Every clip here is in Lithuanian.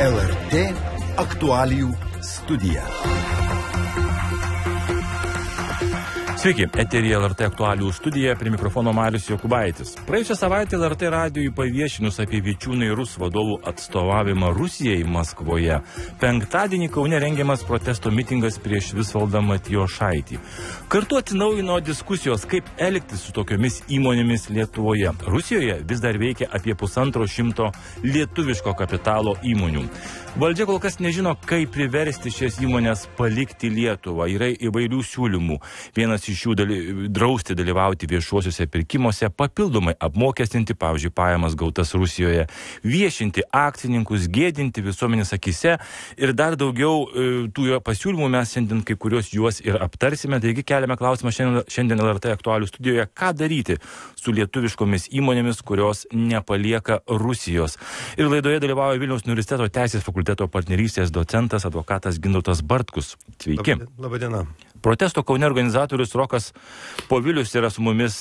LRT aktualijų studija. Sveiki, eteryje LRT aktualijų studija, prie mikrofono Marius Jokubaitis. Praėjusią savaitę LRT radijui paviešinus apie Vičiūnai Rus vadovų atstovavimą Rusijai Maskvoje. Penktadienį Kaune rengiamas protesto mitingas prieš Visvaldą Matijošaitį. Kartu atsinaujino diskusijos, kaip elgtis su tokiomis įmonėmis Lietuvoje. Rusijoje vis dar veikia apie 150 lietuviško kapitalo įmonių. Valdžia kol kas nežino, kaip priversti šias įmonės palikti Lietuvą. Yra įvairių siūlymų. Vienas iš jų drausti dalyvauti viešuosiuose pirkimuose, papildomai apmokestinti, pavyzdžiui, pajamas gautas Rusijoje, viešinti akcininkus, gėdinti visuomenės akise ir dar daugiau tų pasiūlymų mes šiandien kai kurios juos ir aptarsime. Taigi keliame klausimą šiandien LRT aktualių studijoje, ką daryti su lietuviškomis įmonėmis, kurios nepalieka Rusijos. Ir laidoje dalyvauja Vilniaus universiteto teisės fakulteto partnerystės docentas, advokatas Gintautas Bartkus. Sveiki. Labadiena. Protesto Kaune organizatorius Rokas Povilius yra su mumis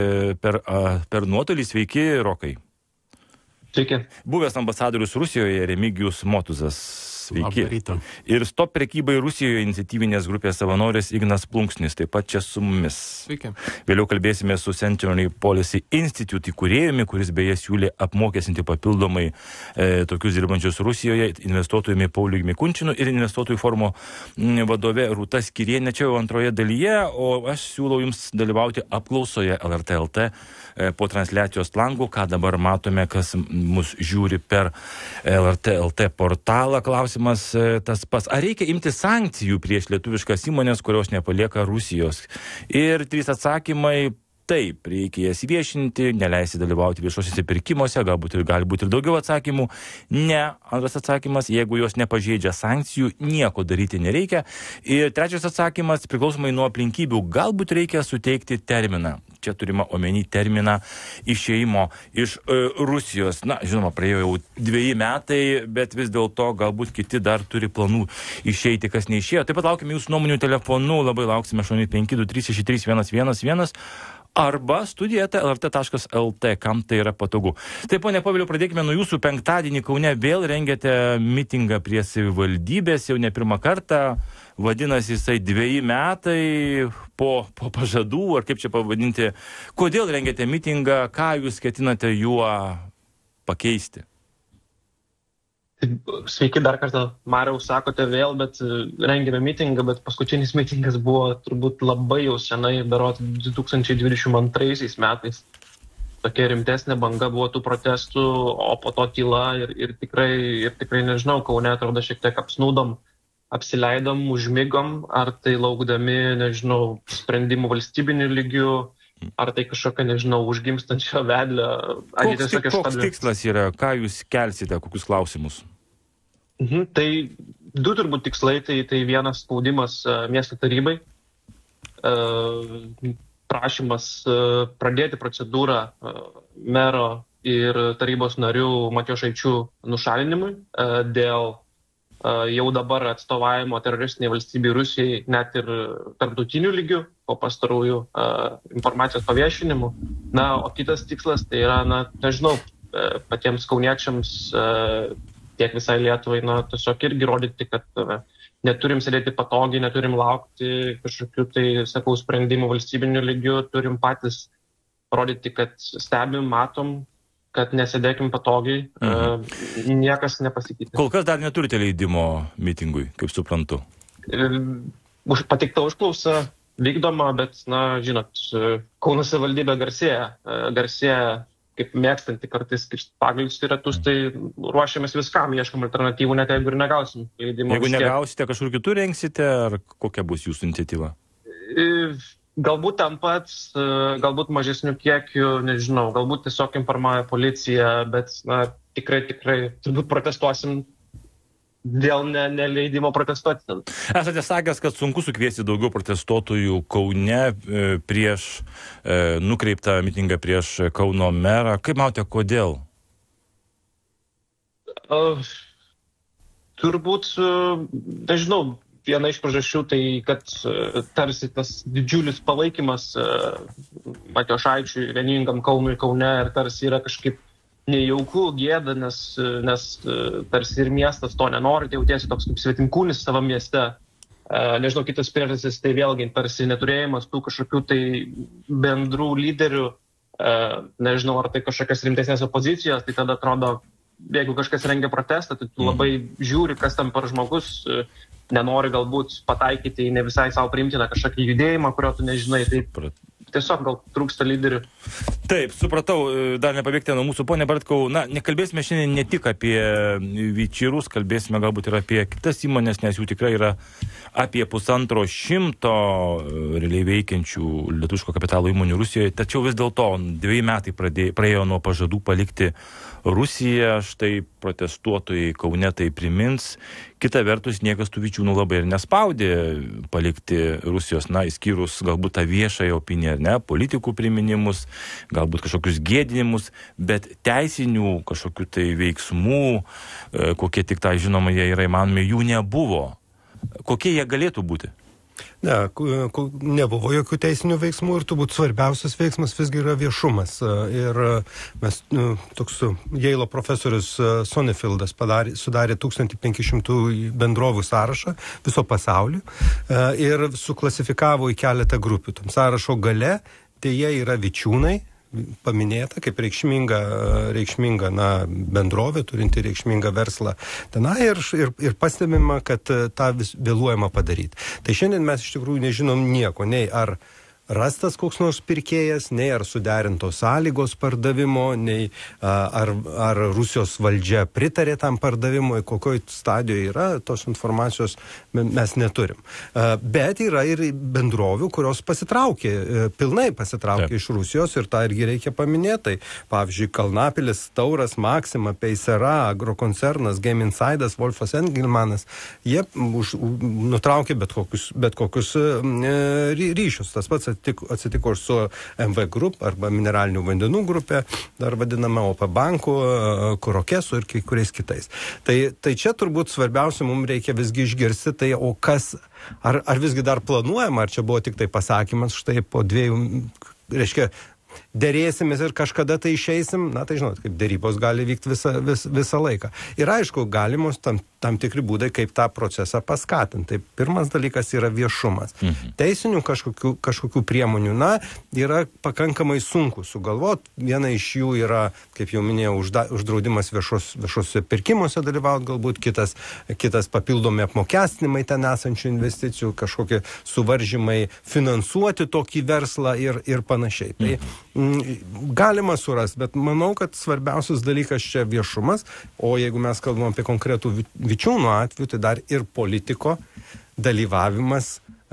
per nuotolį. Sveiki, Rokai. Sveiki. Buvęs ambasadorius Rusijoje Remigijus Motuzas. Sveiki. Ir Stop prekybai Rusijoje iniciatyvinės grupės savanoris Ignas Plunksnis, taip pat čia su mumis. Sveiki. Vėliau kalbėsime su Century Policy Institute įkūrėjumi, kuris beje siūlė apmokestinti papildomai tokius dirbančius Rusijoje, investuotojumi Pauliumi Kunčinu ir investuotojų forumo vadove Rūta Skirienė. Čia jau antroje dalyje, o aš siūlau jums dalyvauti apklausoje LRT LT po transliacijos langų, ką dabar matome, kas mus žiūri per LRT LT portalą. Klausimas tas pas. Ar reikia imti sankcijų prieš lietuviškas įmonės, kurios nepalieka Rusijos? Ir 3 atsakymai. Taip, reikia jas viešinti, neleisti dalyvauti viešuosiuose pirkimuose, gali būti ir daugiau atsakymų. Ne, antras atsakymas, jeigu jos nepažeidžia sankcijų, nieko daryti nereikia. Ir 3 atsakymas, priklausomai nuo aplinkybių, galbūt reikia suteikti terminą. Čia turima omeny terminą išėjimo iš Rusijos. Na, žinoma, praėjo jau 2 metai, bet vis dėlto galbūt kiti dar turi planų išeiti, kas neišėjo. Taip pat laukime jūsų nuomonių telefonu, labai lauksime 8523631111 arba studija lrt.lt, kam tai yra patogu. Taip, ponia Poviliau, pradėkime nuo jūsų. Penktadienį Kaune vėl rengiate mitingą prie savivaldybės, jau ne pirmą kartą. Vadinasi, jisai 2 metai po pažadų, ar kaip čia pavadinti. Kodėl rengiate mitingą, ką jūs ketinate juo pakeisti? Sveiki dar kartą, Mariau, sakote vėl, bet rengėme mitingą, bet paskutinis mitingas buvo turbūt labai jau senai, berods 2022 metais. Tokia rimtesnė banga buvo tų protestų, o po to tyla ir tikrai nežinau, Kaune atrodo šiek tiek apsnūdom, apsileidom, užmigom, ar tai laukdami, nežinau, sprendimų valstybinių lygių, ar tai kažkokia, nežinau, užgimstančio vedlio. Koks tikslas yra, ką jūs kelsite, kokius klausimus? Tai 2 turbūt tikslai, tai vienas spaudimas miesto tarybai, prašymas pradėti procedūrą mero ir tarybos narių Matijošaičių nušalinimui dėl jau dabar atstovavimo teroristiniai valstybei Rusijai net ir tarptautinių lygių po pastarųjų informacijos paviešinimų. Na, o kitas tikslas tai yra, nežinau, patiems kauniečiams, tiek visai Lietuvai, tiesiog irgi rodyti, kad neturim sėdėti patogiai, neturim laukti kažkokių tai, sakau, sprendimų valstybinių lygių, turim patys rodyti, kad stebim, matom, kad nesėdėkim patogiai, niekas nepasikeitė. Kol kas dar neturite leidimo mitingui, kaip suprantu. Pateikta užklausa vykdoma, bet, žinot, Kauno savivaldybė garsėja kaip mėgstanti kartais pagalius į ratus, tai ruošiamės viskam, ieškam alternatyvų, net jeigu ir negausim leidimo. Jeigu negausite, kažkur kitur rengsite, ar kokia bus jūsų iniciatyva? Galbūt ten pats, galbūt mažesnių kiekių, nežinau, galbūt tiesiog informuoja policija, bet tikrai turbūt protestuosim dėl neleidimo protestuoti. Esate sakęs, kad sunku sukviesti daugiau protestuotojų Kaune prieš nukreiptą mitingą prieš Kauno merą. Kaip manote, kodėl? Turbūt, nežinau, viena iš priežasčių tai, kad tarsi tas didžiulis palaikymas Matijošaičiui, vieningam Kaunui Kaune ir tarsi yra kažkaip nejauku, gėda, nes tarsi ir miestas to nenori, tai jautiesi toks kaip svetimkūnis savo mieste. Nežinau, kitas priežastis, tai vėlgi tarsi neturėjimas tų kažkokių tai bendrų lyderių, nežinau, ar tai kažkokias rimtesnės opozicijos, tai tada atrodo, jeigu kažkas rengia protestą, tai tu labai žiūri, kas tam per žmogus, nenori galbūt pataikyti į ne visai savo priimtiną kažkokį judėjimą, kurio tu nežinai, tai tiesiog gal trūksta lyderių. Taip, supratau, dar nepabėgti nuo mūsų, ponė Bartkau, nekalbėsime šiandien ne tik apie Vyčyrus, kalbėsime galbūt ir apie kitas įmonės, nes jų tikrai yra apie 150 realiai veikiančių lietuviško kapitalo įmonių Rusijoje, tačiau vis dėlto 2 metai praėjo nuo pažadų palikti Rusiją, štai protestuotojai Kaune tai primins. Kita vertus, niekas tų Vyčiūnų labai ir nespaudė palikti Rusijos, išskyrus galbūt tą viešąją opiniją, politikų priminimus, galbūt kažkokius gėdinimus, bet teisinių kažkokių tai veiksmų, kokie tik tai žinoma jie yra įmanomi, jų nebuvo. Kokie jie galėtų būti? Ne, nebuvo jokių teisinių veiksmų ir turbūt svarbiausias veiksmas visgi yra viešumas. Ir mes, toks Jeilo profesorius Sonnenfeldas sudarė 1500 bendrovių sąrašą viso pasaulio ir suklasifikavo į keletą grupių. Tam sąrašo gale dėja yra Vyčiūnai, paminėta kaip reikšminga bendrovė, turinti reikšmingą verslą tenai ir pastebima, kad tą vėluojama padaryti. Tai šiandien mes iš tikrųjų nežinom nieko, nei ar rastas koks nors pirkėjas, nei ar suderintos sąlygos pardavimo, nei ar Rusijos valdžia pritarė tam pardavimui, kokioj stadijoje yra, tos informacijos mes neturim. Bet yra ir bendrovių, kurios pilnai pasitraukė iš Rusijos ir tą irgi reikia paminėti. Tai, pavyzdžiui, Kalnapilis, Tauras, Maxima, Paysera, Agrokoncernas, Game Insidas, Wolfas Engelmanas, jie nutraukė bet kokius ryšius. Tas pats atsitiko ir su MV Group arba mineralinių vandenų grupė, dar vadinama OP Banku, Kurokesu ir kai kuriais kitais. Tai čia turbūt svarbiausia mums reikia visgi išgirsti, tai o kas, ar visgi dar planuojama, ar čia buvo tik tai pasakymas, štai po 2, reiškia, dėrėsimės ir kažkada tai išeisim, tai žinot, kaip dėrybos gali vykti visą laiką. Ir aišku, galimos tam tikri būdai, kaip tą procesą paskatinti. Tai pirmas dalykas yra viešumas. Teisinių kažkokių priemonių, yra pakankamai sunku sugalvoti. Viena iš jų yra, kaip jau minėjau, uždraudimas viešuose pirkimuose dalyvauti, galbūt kitas papildomi apmokestinimai ten esančių investicijų, kažkokie suvaržymai finansuoti tokį verslą ir panašiai. Tai galima surasti, bet manau, kad svarbiausias dalykas čia viešumas, o jeigu mes kalbam apie konkretų Vyčiūnų atveju, tai dar ir politiko dalyvavimas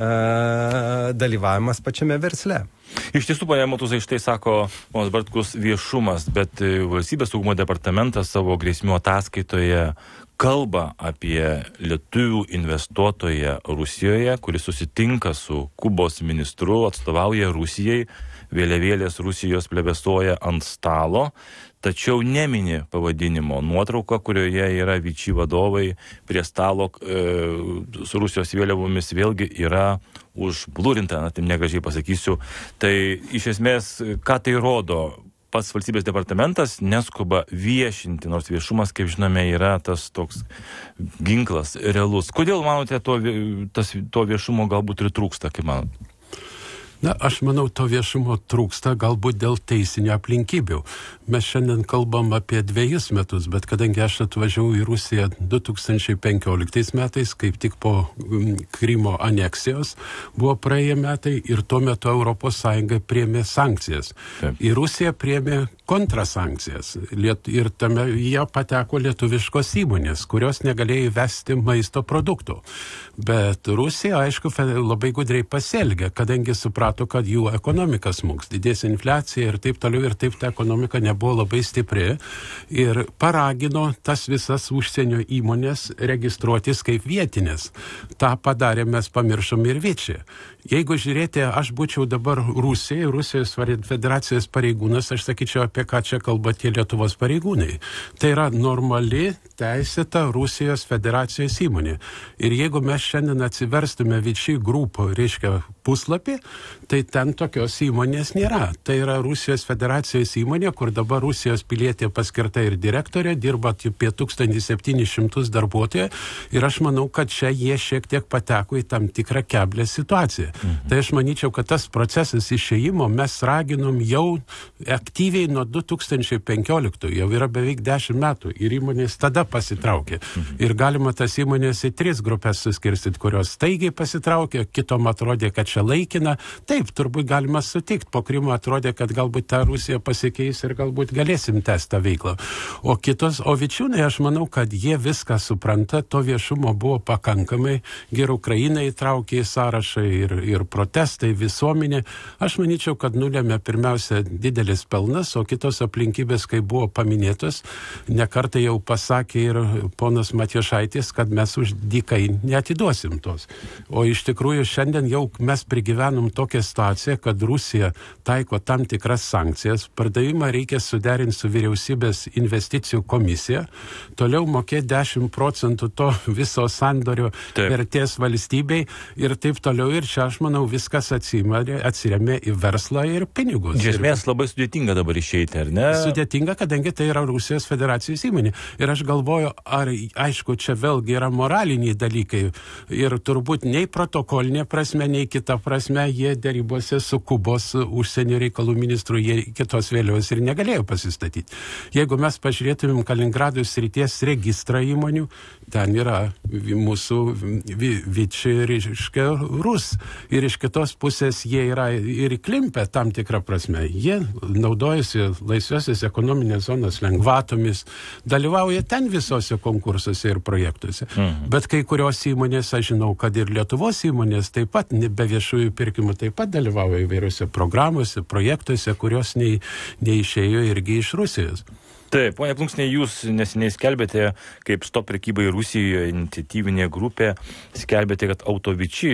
pačiame versle. Iš tiesų, ponia Motuzai, štai sako ponas Bartkus viešumas, bet Valstybės saugumo departamentas savo grėsmių ataskaitoje kalba apie lietuvių investuotoją Rusijoje, kuris susitinka su Kubos ministru, atstovauja Rusijai, vėliavėlės Rusijos plebesuoja ant stalo, tačiau nemini pavadinimo. Nuotrauka, kurioje yra Vyčy vadovai prie stalo su Rusijos vėliavomis, vėlgi yra užblurinta, taip negražiai pasakysiu. Tai iš esmės, ką tai rodo? Pats valstybės departamentas neskuba viešinti, nors viešumas, kaip žinome, yra tas toks ginklas realus. Kodėl, manote, to viešumo galbūt ir trūksta, kaip manote? Aš manau, to viešumo trūksta galbūt dėl teisinių aplinkybių. Mes šiandien kalbam apie 2 metus, bet kadangi aš atvažiavau į Rusiją 2015 metais, kaip tik po Krymo aneksijos buvo praėję metai ir tuo metu ES priėmė sankcijas. Į Rusiją priėmė kontrasankcijas ir tame jie pateko lietuviškos įmonės, kurios negalėjo įvesti maisto produktų. Bet Rusija, aišku, labai gudriai pasielgė, kadangi suprato, kad jų ekonomika smuks, didės infliacija ir taip toliau, ir taip ta ekonomika nebuvo labai stipri ir paragino tas visas užsienio įmonės registruotis kaip vietinės. Ta padarė, mes pamiršom ir Vyčį. Jeigu žiūrėti, aš būčiau dabar Rusijos federacijos pareigūnas, aš sakyčiau, apie ką čia kalba tie Lietuvos pareigūnai. Tai yra normali, teisėta Rusijos federacijos įmonė. Ir jeigu mes šiandien atsiverstume Vichy Group, reiškia, puslapį, tai ten tokios įmonės nėra. Tai yra Rusijos federacijos įmonė, kur dabar Rusijos pilietė paskirta ir direktorė, dirba apie 1700 darbuotojų. Ir aš manau, kad čia jie šiek tiek pateko į tam tikrą keblę situaciją. Tai aš manyčiau, kad tas procesas išėjimo mes raginom jau aktyviai nuo 2015, jau yra beveik 10 metų ir įmonės tada pasitraukė. Ir galima tas įmonės į 3 grupės suskirstyti, kurios staigiai pasitraukė, kitom atrodė, kad čia laikina. Taip, turbūt galima sutikti, po Krymo atrodė, kad galbūt ta Rusija pasikeis ir galbūt galėsim tęsti tą veiklą. O kitos, o Vičiūnai, aš manau, kad jie viską supranta, to viešumo buvo pakankamai, ir Ukraina įtraukė į sąrašą ir protestai, visuomenė. Aš manyčiau, kad nulėmė pirmiausia didelis pelnas, o kitos aplinkybės, kai buvo paminėtos, nekartą jau pasakė ir ponas Matijošaitis, kad mes už dykai neatiduosim tos. O iš tikrųjų šiandien jau mes prigyvenom tokią situaciją, kad Rusija taiko tam tikras sankcijas, pardavimą reikia suderinti su vyriausybės investicijų komisija, toliau mokėti 10% to viso sandorio vertės valstybei ir taip toliau. Ir čia, aš manau, viskas atsiremia į verslą ir pinigus. Iš esmės labai sudėtinga dabar išeiti, ar ne? Sudėtinga, kadangi tai yra Rusijos federacijos įmonė. Ir aš galvoju, ar, aišku, čia vėlgi yra moraliniai dalykai. Ir turbūt nei protokolinė prasme, nei kita prasme, jie derybose su Kubos užsienio reikalų ministru, jie kitos vėliavos ir negalėjo pasistatyti. Jeigu mes pažiūrėtumėm Kaliningrado srities registrą įmonių, ten yra mūsų Viči, reiškia, Rus. Ir iš kitos pusės jie yra ir įklimpę tam tikrą prasme. Jie naudojasi laisvosios ekonominės zonos lengvatomis, dalyvauja ten visose konkursuose ir projektuose. Bet kai kurios įmonės, aš žinau, kad ir Lietuvos įmonės taip pat, be viešųjų pirkimų, taip pat dalyvauja įvairiuose programuose, projektuose, kurios neišėjo irgi iš Rusijos. Taip, ponia Plunksnė, jūs neseniai skelbėte, kaip Stop prekybai Rusijoje iniciatyvinė grupė, skelbėte, kad Autoviči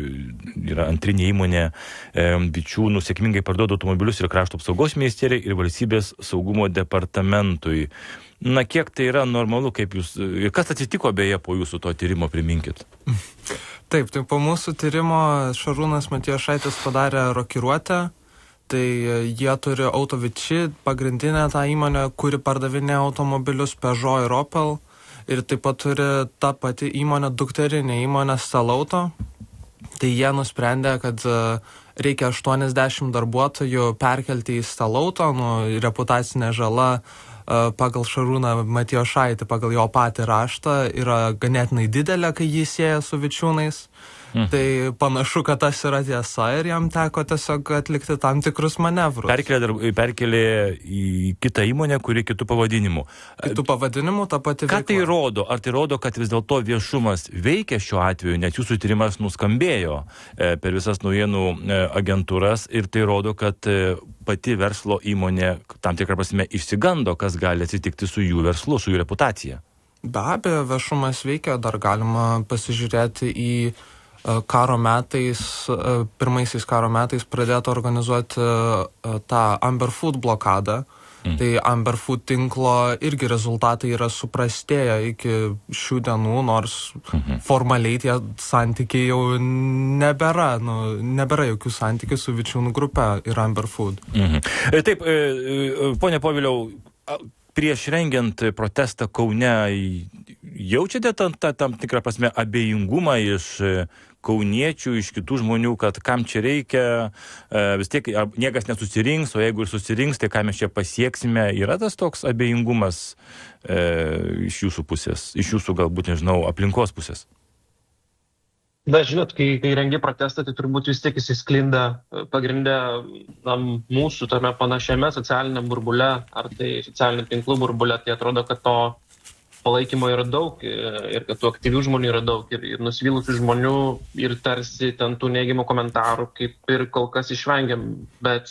yra antrinė įmonė Vičiūnų sėkmingai parduoda automobilius ir krašto apsaugos ministerijai ir valstybės saugumo departamentui. Na, kiek tai yra normalu, kaip jūs, ir kas atsitiko beje po jūsų to tyrimo, priminkit? Taip, tai po mūsų tyrimo Šarūnas Matijošaitis padarė rokiruotę. Tai jie turi Autoviči, pagrindinę tą įmonę, kuri pardavinė automobilius Peugeot ir Opel. Ir taip pat turi tą patį įmonę, dukterinę įmonę Stelauto. Tai jie nusprendė, kad reikia 80 darbuotojų perkelti į Stelauto, reputacinė žala pagal Šarūną Matijošaitį, pagal jo patį raštą, yra ganėtinai didelė, kai jį sieja su Vičiūnais. Tai panašu, kad tas yra tiesa ir jam teko tiesiog atlikti tam tikrus manevrus. Perkelė į kitą įmonę, kuri kitų pavadinimų. Kitų pavadinimų, ta pati veikla. Ką tai rodo? Ar tai rodo, kad vis dėlto viešumas veikia šiuo atveju, nes jūsų tyrimas nuskambėjo per visas naujienų agentūras ir tai rodo, kad pati verslo įmonė tam tikrą prasme išsigando, kas gali atsitikti su jų verslu, su jų reputacija? Be abejo, viešumas veikia, dar galima pasižiūrėti į karo metais, pirmaisiais karo metais pradėta organizuoti tą Amber Food blokadą. Tai Amber Food tinklo irgi rezultatai yra suprastėję iki šių dienų, nors formaliai tie santykiai jau nebėra, nebėra jokių santykių su Vičiūnų grupe ir Amber Food. Taip, ponia Poviliau, prieš rengiant protestą Kaune, jaučiate tam tikrą prasme abejingumą iš kauniečių, iš kitų žmonių, kad kam čia reikia, vis tiek niekas nesusirinks, o jeigu ir susirinks, tai ką mes čia pasieksime, yra tas toks abejingumas iš jūsų pusės, iš jūsų galbūt, nežinau, aplinkos pusės? Na, žinot, kai rengi protestą, tai turbūt vis tiek jis sklinda pagrindę mūsų tame panašiame socialiniam burbule, ar tai socialinių tinklų burbule, tai atrodo, kad to palaikymo yra daug ir kad tų aktyvių žmonių yra daug ir nusivylusių žmonių ir tarsi ten tų neigiamų komentarų kaip ir kol kas išvengiam, bet,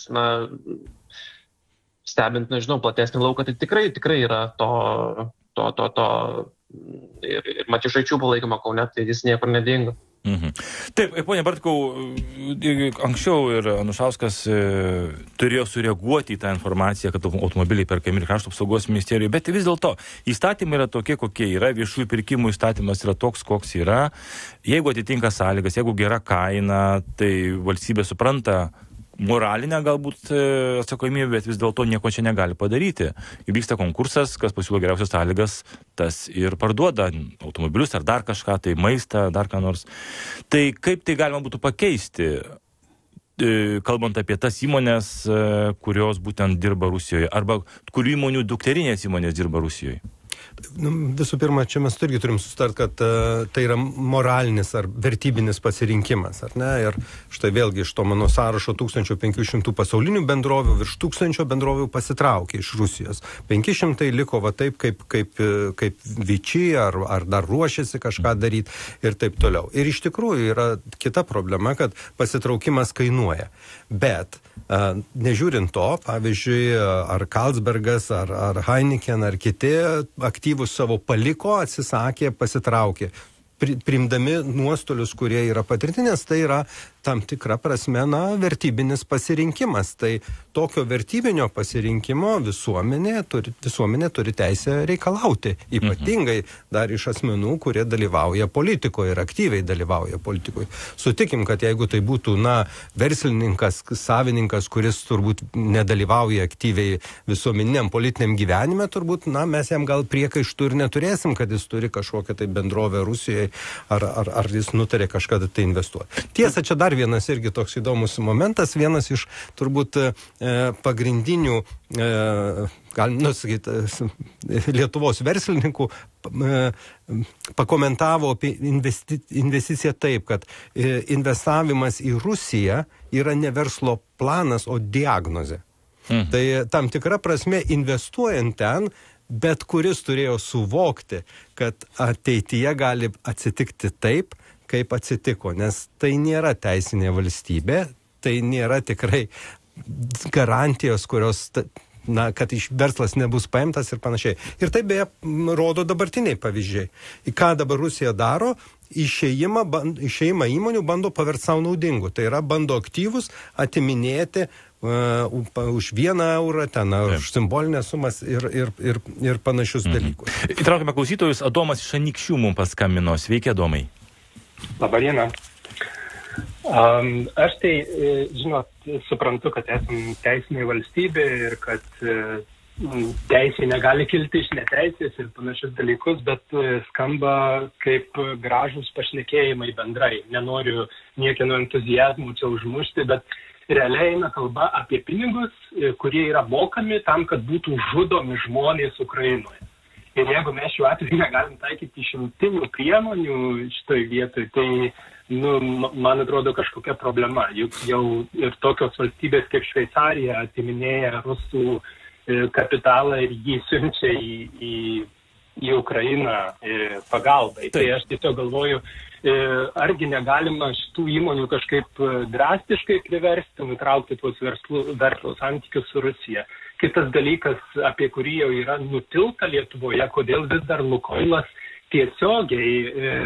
stebint, nežinau, platesnį lauką, tai tikrai yra to ir Matijošaičių palaikymo Kaune, tai jis niekur nedingo. Taip, ponia Bartkau, anksčiau ir Anušauskas turėjo sureaguoti į tą informaciją, kad automobiliai perkami ir Krašto apsaugos ministerijoje, bet vis dėlto įstatymai yra tokie, kokie yra, viešųjų pirkimų įstatymas yra toks, koks yra. Jeigu atitinka sąlygas, jeigu gera kaina, tai valstybė supranta moralinę galbūt atsakomybę, bet vis dėlto nieko čia negali padaryti. Įvyksta konkursas, kas pasiūlo geriausias sąlygas, tas ir parduoda automobilius ar dar kažką, tai maistą, dar ką nors. Tai kaip tai galima būtų pakeisti, kalbant apie tas įmonės, kurios būtent dirba Rusijoje, arba kurių įmonių dukterinės įmonės dirba Rusijoje? Visų pirma, čia mes irgi turim sustart, kad tai yra moralinis ar vertybinis pasirinkimas, ar ne? Ir štai vėlgi iš to mano sąrašo 1500 pasaulinių bendrovių, virš 1000 bendrovių pasitraukė iš Rusijos. 500 liko va taip, kaip Viči, ar dar ruošiasi kažką daryti ir taip toliau. Ir iš tikrųjų yra kita problema, kad pasitraukimas kainuoja. Bet nežiūrint to, pavyzdžiui, ar Carlsbergas, ar Heineken, ar kiti aktyvus savo paliko, atsisakė, pasitraukė, priimdami nuostolius, kurie yra patirti, nes tai yra tam tikra prasme, vertybinis pasirinkimas. Tai tokio vertybinio pasirinkimo visuomenė turi teisę reikalauti. Ypatingai dar iš asmenų, kurie dalyvauja politikoje ir aktyviai dalyvauja politikoje. Sutikim, kad jeigu tai būtų, verslininkas, savininkas, kuris turbūt nedalyvauja aktyviai visuomeniniam politiniam gyvenime, turbūt, mes jam gal priekaištų ir neturėsim, kad jis turi kažkokią tai bendrovę Rusijoje, ar jis nutarė kažkada tai investuoti. Tiesa, čia dar vienas irgi toks įdomus momentas, vienas iš turbūt pagrindinių, galim nusakyti, Lietuvos verslininkų pakomentavo apie investiciją taip, kad investavimas į Rusiją yra ne verslo planas, o diagnozė. Tai tam tikra prasme investuojant ten, bet kuris turėjo suvokti, kad ateityje gali atsitikti taip, kaip atsitiko, nes tai nėra teisinė valstybė, tai nėra tikrai garantijos, kurios, kad verslas nebus paimtas ir panašiai. Ir tai beje rodo dabartiniai pavyzdžiai. Ką dabar Rusija daro, išėjimą įmonių bando paversti savo naudingu. Tai yra bando aktyvus atiminėti už 1 eurą, už simbolinės sumas ir panašius dalykus. Įtraukime klausytojus, Adomas iš Anykščių mums paskambino. Sveiki, Adomai. Labadiena. Aš tai, suprantu, kad esam teisinė valstybė ir kad teisė negali kilti iš neteisės ir panašius dalykus, bet skamba kaip gražus pašnekėjimai bendrai. Nenoriu niekieno entuziazmų čia užmušti, bet realiai eina kalba apie pinigus, kurie yra mokami tam, kad būtų žudomi žmonės Ukrainoje. Ir jeigu mes šiuo atveju negalim taikyti išimtinių priemonių šitoj vietoj, tai, man atrodo kažkokia problema. Juk jau ir tokios valstybės kaip Šveicarija atiminėja rusų kapitalą ir jį siunčia į Ukrainą pagalbai. Tai aš tiesiog galvoju, argi negalima šitų įmonių kažkaip drastiškai priversti, nutraukti tuos verslo santykius su Rusija. Kitas dalykas, apie kurį jau yra nutilta Lietuvoje, kodėl vis dar Lukoilas tiesiogiai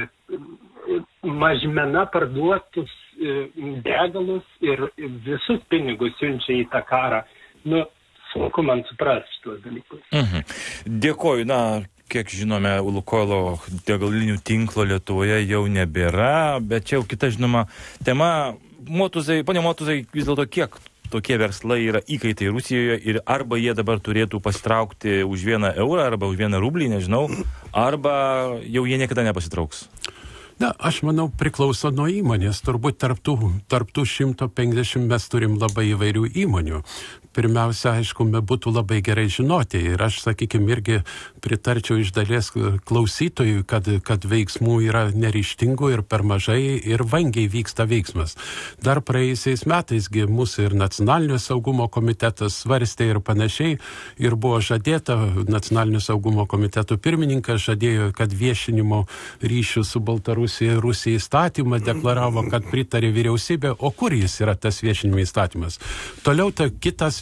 mažmena parduotus degalus ir visus pinigus siunčia į tą karą. Sunku man suprasti tuos dalykus. Dėkoju. Kiek žinome, Lukoilo degalinių tinklo Lietuvoje jau nebėra, bet čia jau kita žinoma tema. Ponia Motuzai, vis dėlto kiek tokie verslai yra įkaitai Rusijoje ir arba jie dabar turėtų pasitraukti už 1 eurą arba už 1 rublį, nežinau, arba jau jie niekada nepasitrauks? Aš manau, priklauso nuo įmonės. Turbūt tarptų 150 mes turim labai įvairių įmonių. Pirmiausia, aišku, būtų labai gerai žinoti. Ir aš, sakykime, irgi pritarčiau iš dalies klausytojui, kad veiksmų yra neryžtingų ir per mažai ir vangiai vyksta veiksmas. Dar praėjusiais metais mūsų ir Nacionalinio saugumo komitetas svarstė ir panašiai. Ir buvo žadėta, Nacionalinio saugumo komiteto pirmininkas žadėjo, kad viešinimo ryšių su Baltarusija ir Rusija įstatymą deklaravo, kad pritarė vyriausybė. O kur jis yra tas viešinimo įstatymas? Toliau kitas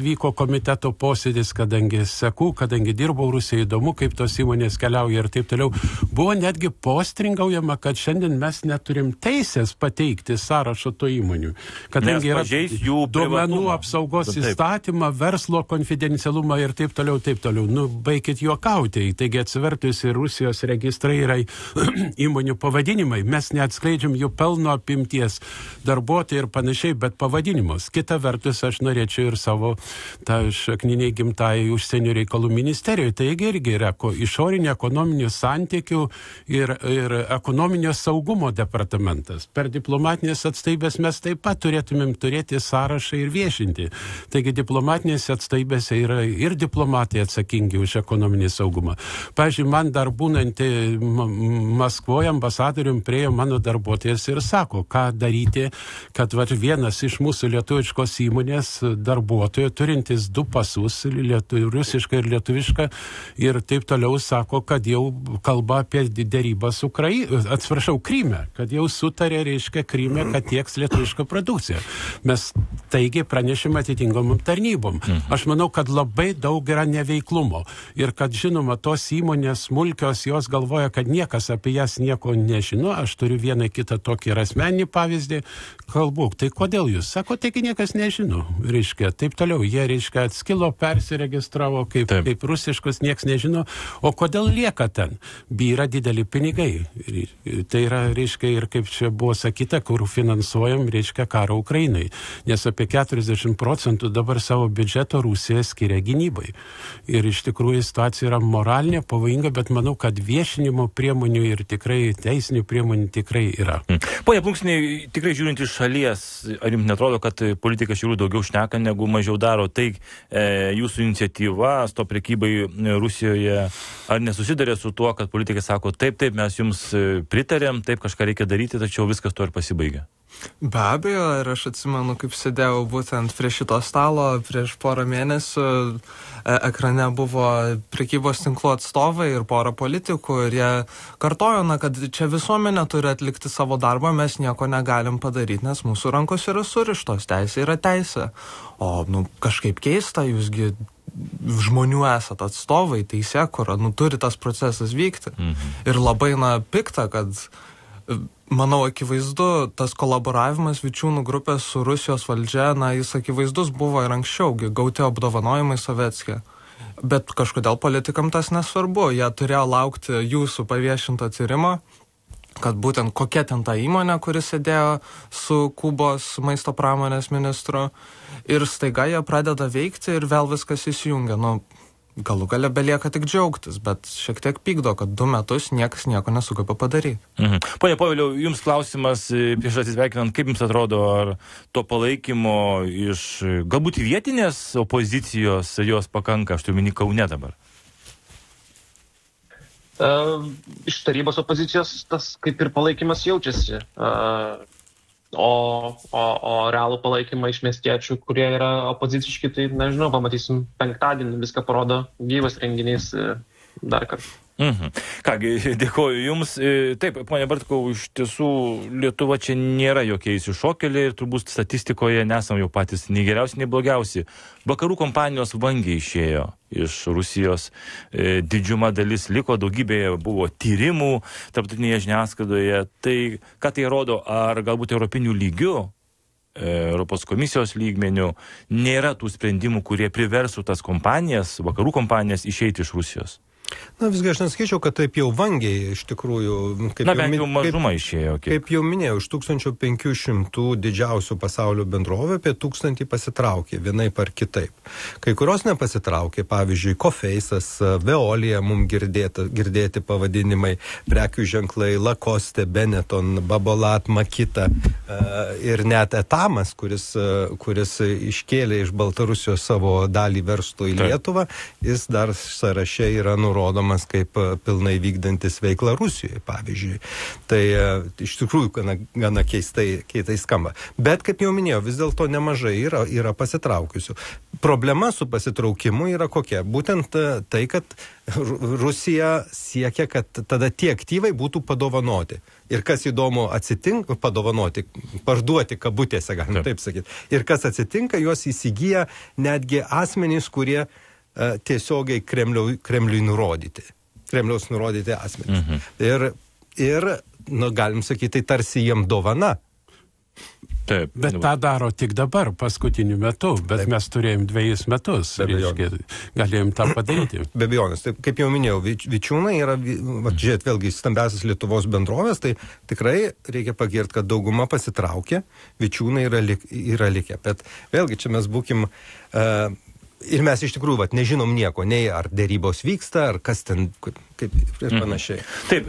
vyko komiteto posėdis, kadangi seku, kadangi dirbau Rusijoje, įdomu, kaip tos įmonės keliauja ir taip toliau. Buvo netgi postringaujama, kad šiandien mes neturim teisės pateikti sąrašo to įmonių. Kadangi yra duomenų apsaugos įstatymą, verslo konfidencialumą ir taip toliau, taip toliau. Nu, baikit juokauti. Taigi atsivertus ir Rusijos registrai yra įmonių pavadinimai. Mes neatskleidžiam jų pelno apimties, darbuotojai ir panašiai, bet pavadinimus. Kita vertus, aš norėčiau ir savo tą šakniniai gimtai užsienio reikalų ministerijoje. Taigi irgi yra išorinė ekonominių santykių ir ekonominio saugumo departamentas. Per diplomatinės atstovybės mes taip pat turėtumėm turėti sąrašą ir viešinti. Taigi diplomatinėse atstovybėse yra ir diplomatai atsakingi už ekonominį saugumą. Pavyzdžiui, man dar būnantį Maskvoje ambasadorium priejo mano darbuotojas ir sako, ką daryti, kad vienas iš mūsų lietuviškos įmonės darbuotojų turintis 2 pasus, rusišką ir lietuvišką, ir taip toliau sako, kad jau kalba apie derybas Kryme, kad jau sutarė, reiškia, Kryme, kad tieks lietuvišką produkciją. Mes taigi pranešim atitinkamom tarnybom. Aš manau, kad labai daug yra neveiklumo ir kad, žinoma, tos įmonės smulkios, jos galvoja, kad niekas apie jas nieko nežino. Aš turiu vieną kitą tokį ir asmeninį pavyzdį. Kalbu, tai kodėl jūs? Sako, taigi niekas nežino. Reiškia, taip toliau. Jie, reiškia, atskilo, persiregistravo kaip rusiškus, nieks nežino. O kodėl lieka ten? Yra dideli pinigai. Tai yra, reiškia, ir kaip čia buvo sakyta, kur finansuojam, reiškia, karą Ukrainai. Nes apie 40% dabar savo biudžeto Rusija skiria gynybai. Ir iš tikrųjų situacija yra moralinė, pavojinga, bet manau, kad viešinimo priemonių ir tikrai teisinių priemonių tikrai yra. Pone Plunksnai, tikrai žiūrint iš šalies, ar jums netrodo, kad politikas iš tikrųjų daugiau šneka, negu mažiau daro? Tai jūsų iniciatyva, stop prekybai Rusijoje, ar nesusidarė su tuo, kad politikai sako, taip, mes jums pritarėm, taip kažką reikia daryti, tačiau viskas to ir pasibaigia? Be abejo, ir aš atsimenu, kaip sėdėjau būtent prie šito stalo prieš porą mėnesių, ekrane buvo prekybos tinklų atstovai ir porą politikų ir jie kartojo, kad čia visuomenė turi atlikti savo darbą, mes nieko negalim padaryti, nes mūsų rankos yra surištos, teisė yra teisė. O, kažkaip keista, jūsgi žmonių esat atstovai, teisėkura, turi tas procesas vykti. Ir labai, pikta, kad manau, akivaizdu, tas kolaboravimas Vičiūnų grupės su Rusijos valdžia, jis akivaizdus buvo ir anksčiau, gauti apdovanojimai Sovetskė. Bet kažkodėl politikam tas nesvarbu, jie turėjo laukti jūsų paviešinto tyrimo, kad būtent kokia ten ta įmonė, kuris sėdėjo su Kubos maisto pramonės ministru, ir staiga jie pradeda veikti ir vėl viskas įsijungia. Galų gale belieka tik džiaugtis, bet šiek tiek pykdo, kad 2 metus niekas nieko nesugeba padaryti. Pone Poviliau, jums klausimas, prieš atsisveikinant, kaip jums atrodo, ar to palaikymo iš galbūt vietinės opozicijos jos pakanka, aš turiu omeny Kaune dabar? Iš tarybos opozicijos tas kaip ir palaikymas jaučiasi. O realų palaikymą iš miestiečių, kurie yra opoziciški, tai nežinau, pamatysim penktadienį, viską parodo gyvas renginys dar kartą. Kągi, dėkoju Jums. Taip, ponia Bartkau, iš tiesų Lietuva čia nėra jokie išsišokėliai ir turbūt statistikoje nesam jau patys nei geriausi, nei blogiausi. Vakarų kompanijos vangiai išėjo iš Rusijos, didžiuma dalis liko, daugybėje buvo tyrimų tarptautinėje žiniasklaidoje. Tai ką tai rodo, ar galbūt europinių lygių, Europos komisijos lygmenių, nėra tų sprendimų, kurie priversų tas kompanijas, vakarų kompanijas išeiti iš Rusijos? Visgi aš nesakyčiau, kad taip jau vangiai iš tikrųjų. Bent jau mažuma išėjo. Kaip jau minėjau, iš 1500 didžiausių pasaulio bendrovė apie 1000 pasitraukė, vienaip ar kitaip. Kai kurios nepasitraukė, pavyzdžiui, Kofeisas, Veolia, mums girdėti pavadinimai, prekių ženklai, Lacoste, Benetton, Babolat, Makita ir net Etamas, kuris iškėlė iš Baltarusijos savo dalį verslo į Lietuvą, jis dar sąraše yra nurodytas nurodomas kaip pilnai vykdantis veiklą Rusijoje, pavyzdžiui. Tai iš tikrųjų gana keistai skamba. Bet, kaip jau minėjau, vis dėlto nemažai yra pasitraukiusių. Problema su pasitraukimu yra kokia? Būtent tai, kad Rusija siekia, kad tada tie aktyvai būtų padovanoti. Ir kas įdomu atsitinka, padovanoti, parduoti kabutėse, galima taip sakyti. Ir kas atsitinka, juos įsigyja netgi asmenys, kurie tiesiogiai Kremliui nurodyti. Kremliaus nurodyti asmenys. Ir galim sakyti, tai tarsi jiem dovana. Taip, bet tą daro tik dabar, paskutiniu metu, bet taip. Mes turėjom 2 metus, galėjom tą padaryti. Be abejonės, taip, kaip jau minėjau, Vičiūnai yra, žiūrėt, vėlgi stambiausias Lietuvos bendrovės, tai tikrai reikia pagirti, kad dauguma pasitraukė, Vičiūnai yra likę. Bet vėlgi čia mes būkim... Ir mes iš tikrųjų nežinom nieko, nei ar dėrybos vyksta, ar kas ten, kaip ir panašiai. Taip,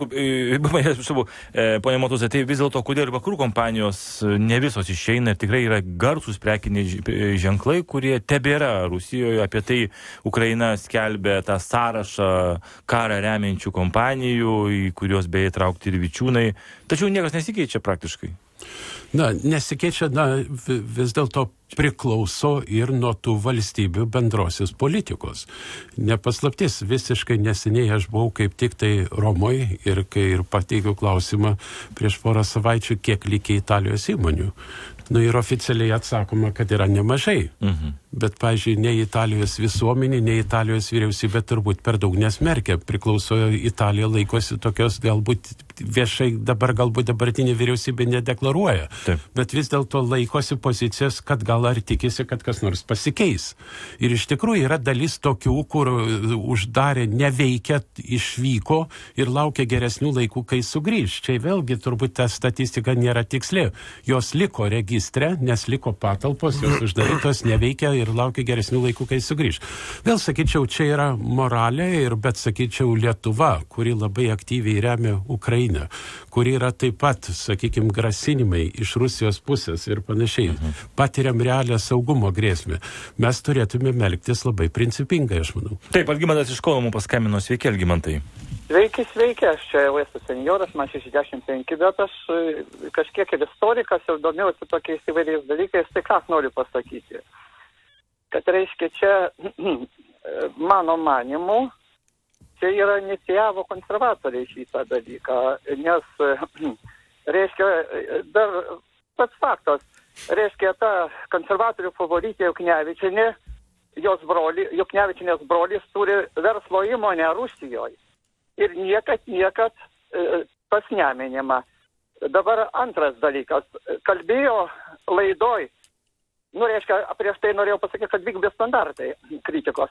ponia Motuzė, tai vis dėlto, kodėl vakarų kompanijos ne visos išeina ir tikrai yra garsūs prekiniai ženklai, kurie tebėra Rusijoje, apie tai Ukraina skelbė tą sąrašą karą remiančių kompanijų, į kurios beje traukti ir Vičiūnai, tačiau niekas nesikeičia praktiškai. Nesikeičia, vis dėlto priklauso ir nuo tų valstybių bendrosios politikos. Nepaslaptis, visiškai neseniai aš buvau kaip tik tai Romoje ir pateikiau klausimą prieš porą savaičių, kiek likę Italijos įmonių. Ir oficialiai atsakoma, kad yra nemažai. Bet, pavyzdžiui, nei Italijos visuomenė, nei Italijos vyriausybė turbūt per daug nesmerkia. Priklauso, Italija laikosi tokios, galbūt viešai galbūt dabartinė vyriausybė nedeklaruoja. Taip. Bet vis dėlto laikosi pozicijos, kad gal ar tikisi, kad kas nors pasikeis. Ir iš tikrųjų yra dalis tokių, kur uždarė, neveikia, išvyko ir laukia geresnių laikų, kai sugrįž. Čia vėlgi turbūt ta statistika nėra tiksli. Jos liko registre, nes liko patalpos, jos uždarytos, neveikia ir laukia geresnių laikų, kai sugrįž. Vėl sakyčiau, čia yra moralė, bet sakyčiau Lietuva, kuri labai aktyviai remia Ukrainą, kuri yra taip pat, sakykime, grasinimai iš Rusijos pusės ir panašiai. Patiriam realią saugumo grėsmę. Mes turėtume elgtis labai principingai, aš manau. Taip, Algimantas iš Kauno mums paskambino. Sveiki, Algimantai. Sveiki, aš čia esu senjoras, man 65, bet aš kažkiek ir istorikas ir domiausi tokiais įvairiais dalykais, tai ką aš noriu pasakyti. Kad reiškia čia, mano manimu, čia yra inicijavo konservatoriai šitą dalyką, nes, reiškia, dar pats faktas, reiškia, ta konservatorių favoritė Juknevičienės brolis turi verslo įmonę Rusijoje. Ir niekad pas neminima. Dabar antras dalykas. Kalbėjo laidoj, reiškia, prieš tai norėjau pasakyti, kad dvigubi standartai kritikos.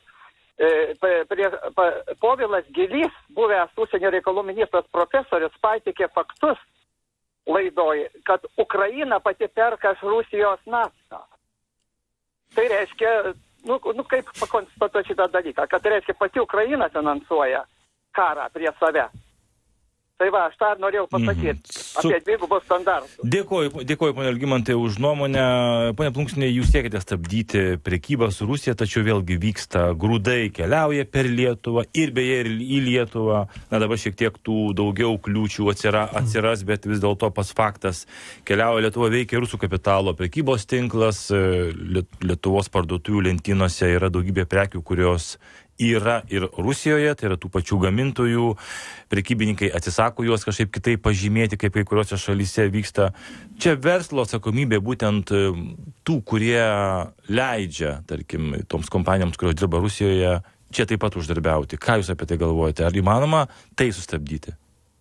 Povilas Gilys, buvęs užsienio reikalų ministras profesorius, pateikė faktus laidoj, kad Ukraina pati perka iš Rusijos naftą. Tai reiškia, kaip pakonstatuoti šitą dalyką, kad reiškia pati Ukraina finansuoja karą prie save. Tai va, aš tą norėjau pasakyti apie dvigubus standartus. Dėkoju, ponia Algimantai, už nuomonę. Ponia Plunksnė, jūs siekite stabdyti prekybą su Rusija, tačiau vėlgi vyksta grūdai, keliauja per Lietuvą ir beje ir į Lietuvą. Dabar šiek tiek tų daugiau kliūčių atsiras, bet vis dėlto pas faktas keliauja Lietuva, veikia rusų kapitalo prekybos tinklas, Lietuvos parduotuvių lentynose yra daugybė prekių, kurios yra ir Rusijoje, tai yra tų pačių gamintojų, prekybininkai atsisako juos kažkaip kitaip pažymėti, kaip kai kuriuose šalyse vyksta. Čia verslo atsakomybė būtent tų, kurie leidžia, tarkim, toms kompanijoms, kurios dirba Rusijoje, čia taip pat uždarbiauti. Ką jūs apie tai galvojate? Ar įmanoma tai sustabdyti?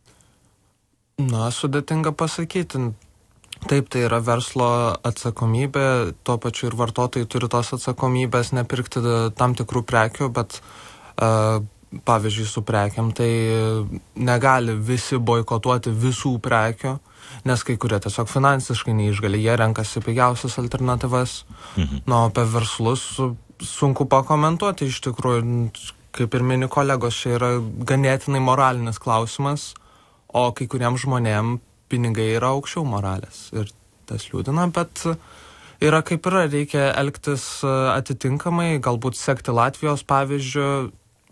Sudėtinga pasakyti. Taip, tai yra verslo atsakomybė, tuo pačiu ir vartotojai turi tos atsakomybės nepirkti tam tikrų prekių, bet pavyzdžiui su prekiam tai negali visi boikotuoti visų prekių, nes kai kurie tiesiog finansiškai neišgali, jie renkasi pigiausias alternatyvas. Apie verslus sunku pakomentuoti, iš tikrųjų, kaip ir mini kolegos, čia yra ganėtinai moralinis klausimas, o kai kuriems žmonėm pinigai yra aukščiau moralės ir tas liūdina, bet yra kaip yra, reikia elgtis atitinkamai, galbūt sekti Latvijos pavyzdžių,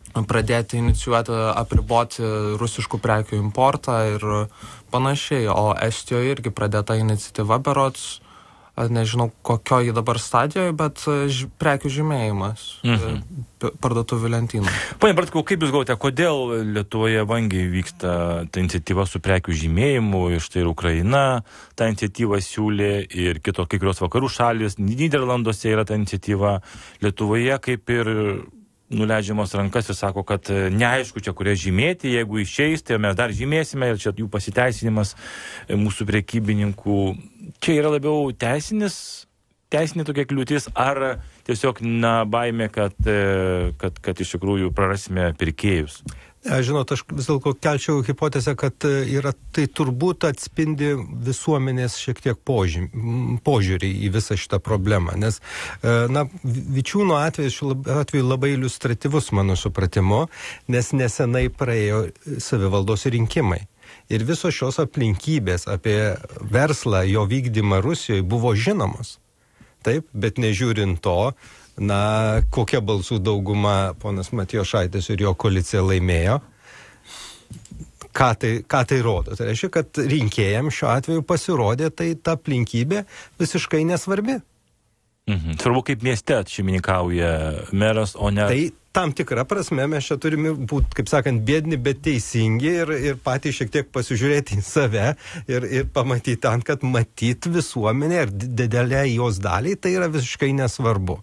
pradėti inicijuoti, apriboti rusiškų prekių importą ir panašiai. O Estijoje irgi pradėta iniciatyva berods, nežinau kokioje dabar stadijoje, bet prekių žymėjimas parduotuvių lentynų. Pone Bartkau, kaip Jūs galvote, kodėl Lietuvoje vangiai vyksta ta iniciatyva su prekių žymėjimu, iš tai ir Ukraina tą iniciatyvą siūlė ir kai kurios vakarų šalis, Nyderlanduose yra ta iniciatyva, Lietuvoje kaip ir nuleidžiamos rankas ir sako, kad neaišku čia kurie žymėti, jeigu išeis, tai mes dar žymėsime ir čia jų pasiteisinimas mūsų prekybininkų. Čia yra labiau teisinė tokia kliūtis, ar tiesiog baimė, kad iš tikrųjų prarasime pirkėjus? Žinot, aš vis dėlto kelčiau hipotezę, kad tai turbūt atspindi visuomenės šiek tiek požiūrį į visą šitą problemą, nes Vičiūno atveju labai iliustratyvus mano supratimu, nes nesenai praėjo savivaldos rinkimai. Ir visos šios aplinkybės apie verslą, jo vykdymą Rusijoje buvo žinomos. Taip, bet nežiūrint to, kokia balsų dauguma ponas Matijošaitis ir jo koalicija laimėjo, ką tai rodo? Tai reiškia, kad rinkėjams šiuo atveju pasirodė ta aplinkybė visiškai nesvarbi. Svarbu, kaip mieste šeimininkauja meras, o ne... Tai tam tikrą prasme mes čia turime būti, kaip sakant, biedni, bet teisingi ir patys šiek tiek pasižiūrėti į save ir pamatyti ten, kad matyti visuomenė ir didelė jos daliai, tai yra visiškai nesvarbu.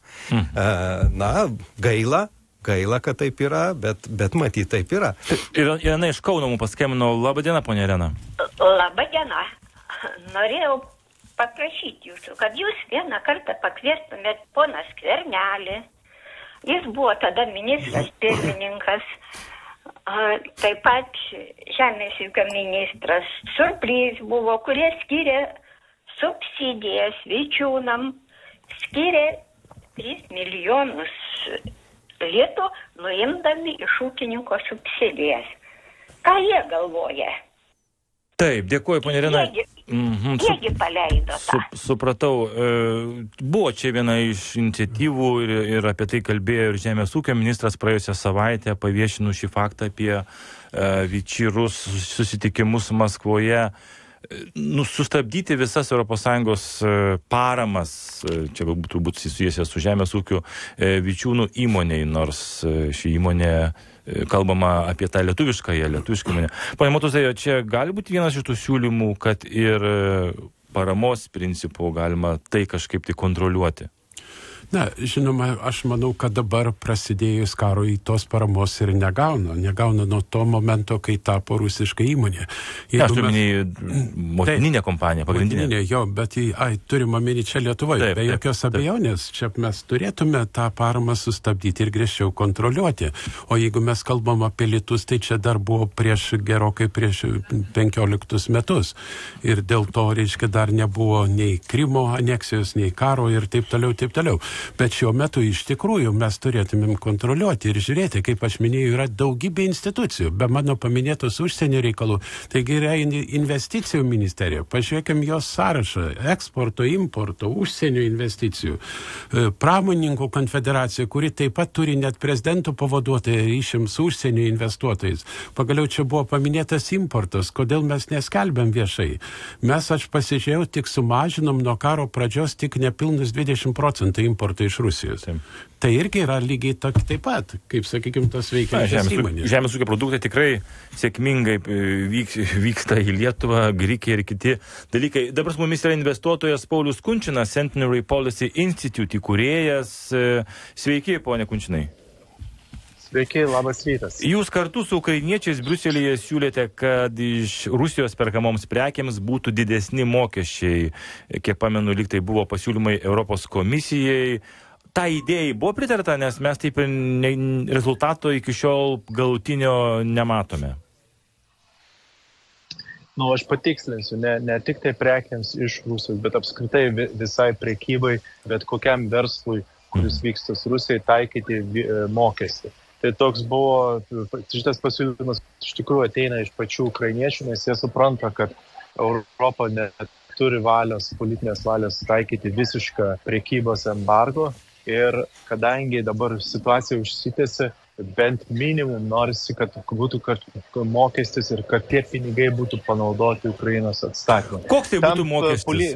Gaila, kad taip yra, bet matyti taip yra. Irena iš Kauno mums paskambino. Labą dieną, ponia Irena. Labą dieną. Norėjau paprašyti jūsų, kad jūs vieną kartą pakviestumėt poną Skvernelį. Jis buvo tada ministras pirmininkas, taip pat žemės ūkio ministras Surplys buvo, kurie skyrė subsidijas Vičiūnam, skyrė 3 milijonus litų, nuimdami iš ūkininko subsidijas. Ką jie galvoja? Taip, dėkuoju, ponia Irena. Jiegi paleido tą. Supratau. Buvo čia viena iš iniciatyvų ir apie tai kalbėjo ir Žemės ūkio ministras praėjusią savaitę, paviešinų šį faktą apie Vičyrus susitikimus Maskvoje. Sustabdyti visas ES paramas, čia turbūt susijęs su Žemės ūkiu Vičiūnų įmoniai, nors ši įmonė kalbama apie tą lietuvišką įmonę. Pane Motuzai, čia gali būti vienas iš tų siūlymų, kad ir paramos principų galima tai kažkaip tai kontroliuoti? Na, žinoma, aš manau, kad dabar prasidėjus karui tos paramos ir negauna nuo to momento, kai tapo rusiška įmonė. Aš turiu motininė kompanija, pagrindinė. Motininė, jo, bet turim omeny čia Lietuvoje. Be jokios abejonės, čia mes turėtume tą paramą sustabdyti ir griežčiau kontroliuoti. O jeigu mes kalbam apie Lietuvą, tai čia dar buvo gerokai prieš 15 metus. Ir dėl to, reiškia, dar nebuvo nei Krymo aneksijos, nei karo ir taip toliau. Bet šiuo metu iš tikrųjų mes turėtumėm kontroliuoti ir žiūrėti, kaip aš minėjau, yra daugybė institucijų, be mano paminėtos užsienio reikalų, taigi yra investicijų ministerija, pažiūrėkim jos sąrašą, eksporto, importo, užsienio investicijų, pramonininkų konfederacija, kuri taip pat turi net prezidentų pavaduotoją ryšiams su užsienio investuotojais. Pagaliau čia buvo paminėtas importas, kodėl mes neskelbėm viešai. Aš pasižiūrėjau, tik sumažinom nuo karo pradžios tik nepilnus 20% importo iš Rusijos. Tai irgi yra lygiai taip pat, kaip, sakykime, tos veikiančios įmonės. Žemės ūkio produktai tikrai sėkmingai vyksta į Lietuvą, Graikiją ir kiti dalykai. Dabar su mumis yra investuotojas Paulius Kunčinas, Centenary Policy Institute įkūrėjas. Sveiki, ponė Kunčinai. Sveiki, labas rytas. Jūs kartu su ukrainiečiais Briuselyje siūlėte, kad iš Rusijos perkamoms prekiams būtų didesni mokesčiai. Kiek pamenu, lyg tai buvo pasiūlymai Europos komisijai. Ta idėja buvo pritarta, nes mes taip ir rezultato iki šiol galutinio nematome. Aš patikslinsiu, ne tik tai prekiams iš Rusijos, bet apskritai visai prekybai, bet kokiam verslui, kuris vyksta su Rusijai, taikyti mokestį. Tai toks buvo, šitas pasiūlymas iš tikrųjų ateina iš pačių ukrainiečių, nes jie supranta, kad Europa neturi politinės valios taikyti visišką prekybos embargo ir kadangi dabar situacija užsitęsė, bent minimum norisi, kad būtų mokestis ir kad tie pinigai būtų panaudoti Ukrainos atstatymui. Koks tai būtų mokestis?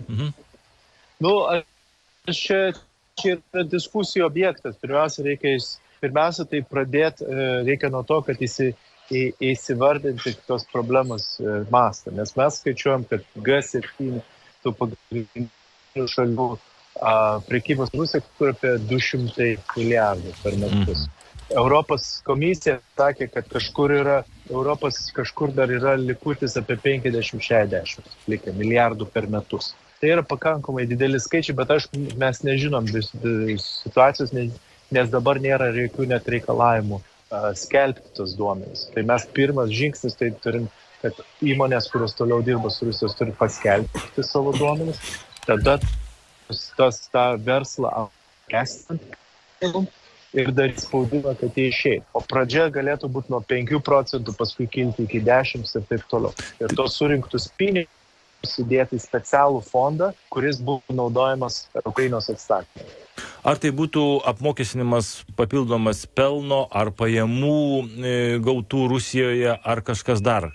Čia yra diskusijų objektas. Pirmiausia, tai pradėti reikia nuo to, kad įsivardinti tos problemos mastą. Nes mes skaičiuojam, kad G7 tų pagrindinių šalių prekybos Rusija kur apie 200 milijardų per metus. Europos komisija sakė, kad kažkur dar yra likutis apie 50-60 milijardų per metus. Tai yra pakankamai didelis skaičiai, bet mes nežinom situacijos, nes dabar nėra jokių net reikalavimų skelbti tos duomenys. Tai mes pirmas žingsnis, tai turim, kad įmonės, kurios toliau dirba su Rusijos, turi paskelbti savo duomenys. Tada tą verslą apmokestinti ir daryti spaudimą, kad jie išeitų. O pradžia galėtų būti nuo 5%, paskui kilti iki 10% ir taip toliau. Ir tos surinktus pinigus įdėti į specialų fondą, kuris būtų naudojamas Ukrainos atstatymui. Ar tai būtų apmokestinimas papildomas pelno ar pajamų gautų Rusijoje, ar kažkas dar?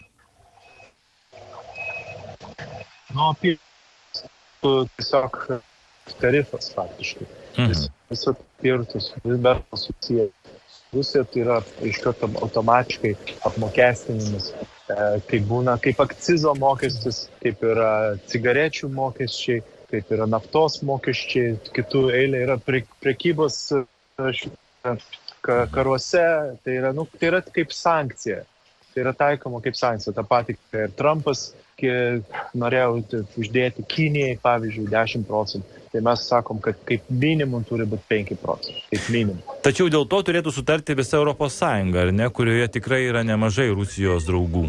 Tiesiog tarifas faktiškai. Visą pirtus, verslas susiję. Rusija tai yra iš karto automatiškai apmokestinimas. Kaip būna, kaip akcizo mokestis, kaip yra cigarečių mokesčiai, kaip yra naftos mokesčiai, kitų eilė yra prekybos karuose, tai yra kaip sankcija. Tai yra taikoma kaip sankcija. Ta pati ir Trumpas norėjo uždėti Kinijai, pavyzdžiui, 10%. Tai mes sakom, kad kaip minimum turi būti 5%. Kaip minimum. Tačiau dėl to turėtų sutarti visa Europos Sąjunga, ar ne, kurioje tikrai yra nemažai Rusijos draugų.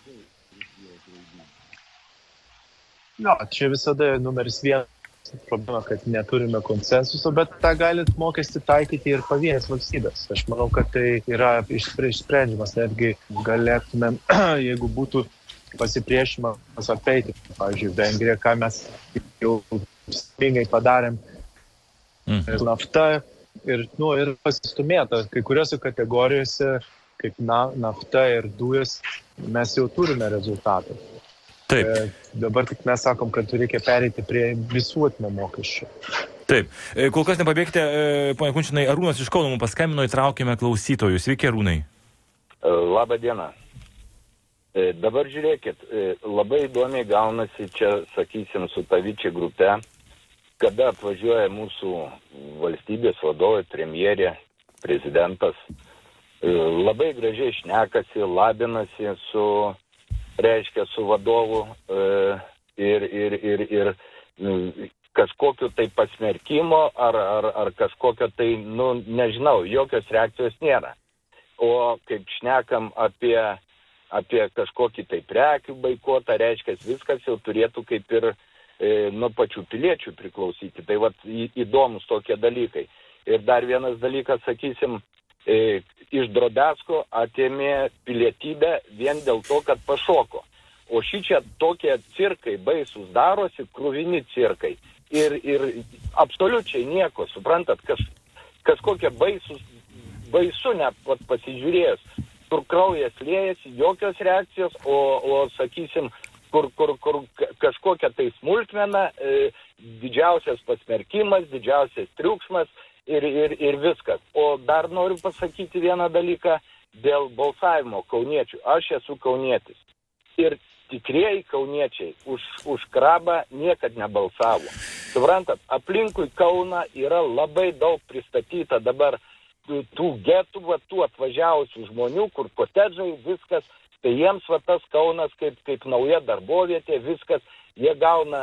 Čia visada numeris 1 problema, kad neturime konsensuso, bet tą galit mokestį taikyti ir pavienės valstybės. Aš manau, kad tai yra išsprendžiamas. Netgi galėtumėm, jeigu būtų pasipriešimas apeiti, pavyzdžiui, Vengrija, ką mes jau sėkmingai padarėm nafta ir pasistumėta. Kai kuriuose kategorijose, kaip nafta ir dujas, mes jau turime rezultatą. Taip. Dabar tik mes sakom, kad reikia pereiti prie visuotinio mokesčio. Taip. Kol kas nepabėgite, ponia Kunčinai, Arūnas iš Kauno mums paskambino, įtraukėme klausytojus. Sveiki, Arūnai. Labą dieną. Dabar žiūrėkit, labai įdomiai gaunasi čia, sakysim, su Tavičiai grupe, kada atvažiuoja mūsų valstybės vadovai, premjerė, prezidentas, labai gražiai šnekasi, labinasi su vadovu ir kažkokio tai pasmerkimo ar kažkokio tai, nežinau, jokios reakcijos nėra. O kaip šnekam apie kažkokį tai prekių baikotą, reiškia, viskas jau turėtų kaip ir nuo pačių piliečių priklausyti. Tai vat įdomus tokie dalykai. Ir dar vienas dalykas, sakysim, iš Drobesko atėmė pilietybę vien dėl to, kad pašoko. O šičia tokie cirkai baisus darosi, kruvini cirkai. Ir absoliučiai nieko, suprantat, kažkokie baisu net pasižiūrėjęs, kur kraujas liejasi, jokios reakcijos, o sakysim, kur kažkokia tai smulkmena, didžiausias pasmerkimas, didžiausias triukšmas ir viskas. O dar noriu pasakyti vieną dalyką dėl balsavimo kauniečių. Aš esu kaunietis. Ir tikrieji kauniečiai už Krabą niekad nebalsavo. Suprantat, aplinkui Kauną yra labai daug pristatyta dabar tų getų, tų atvažiavusių žmonių, kur kotedžai, viskas, tai jiems tas Kaunas kaip nauja darbovietė, viskas, jie gauna,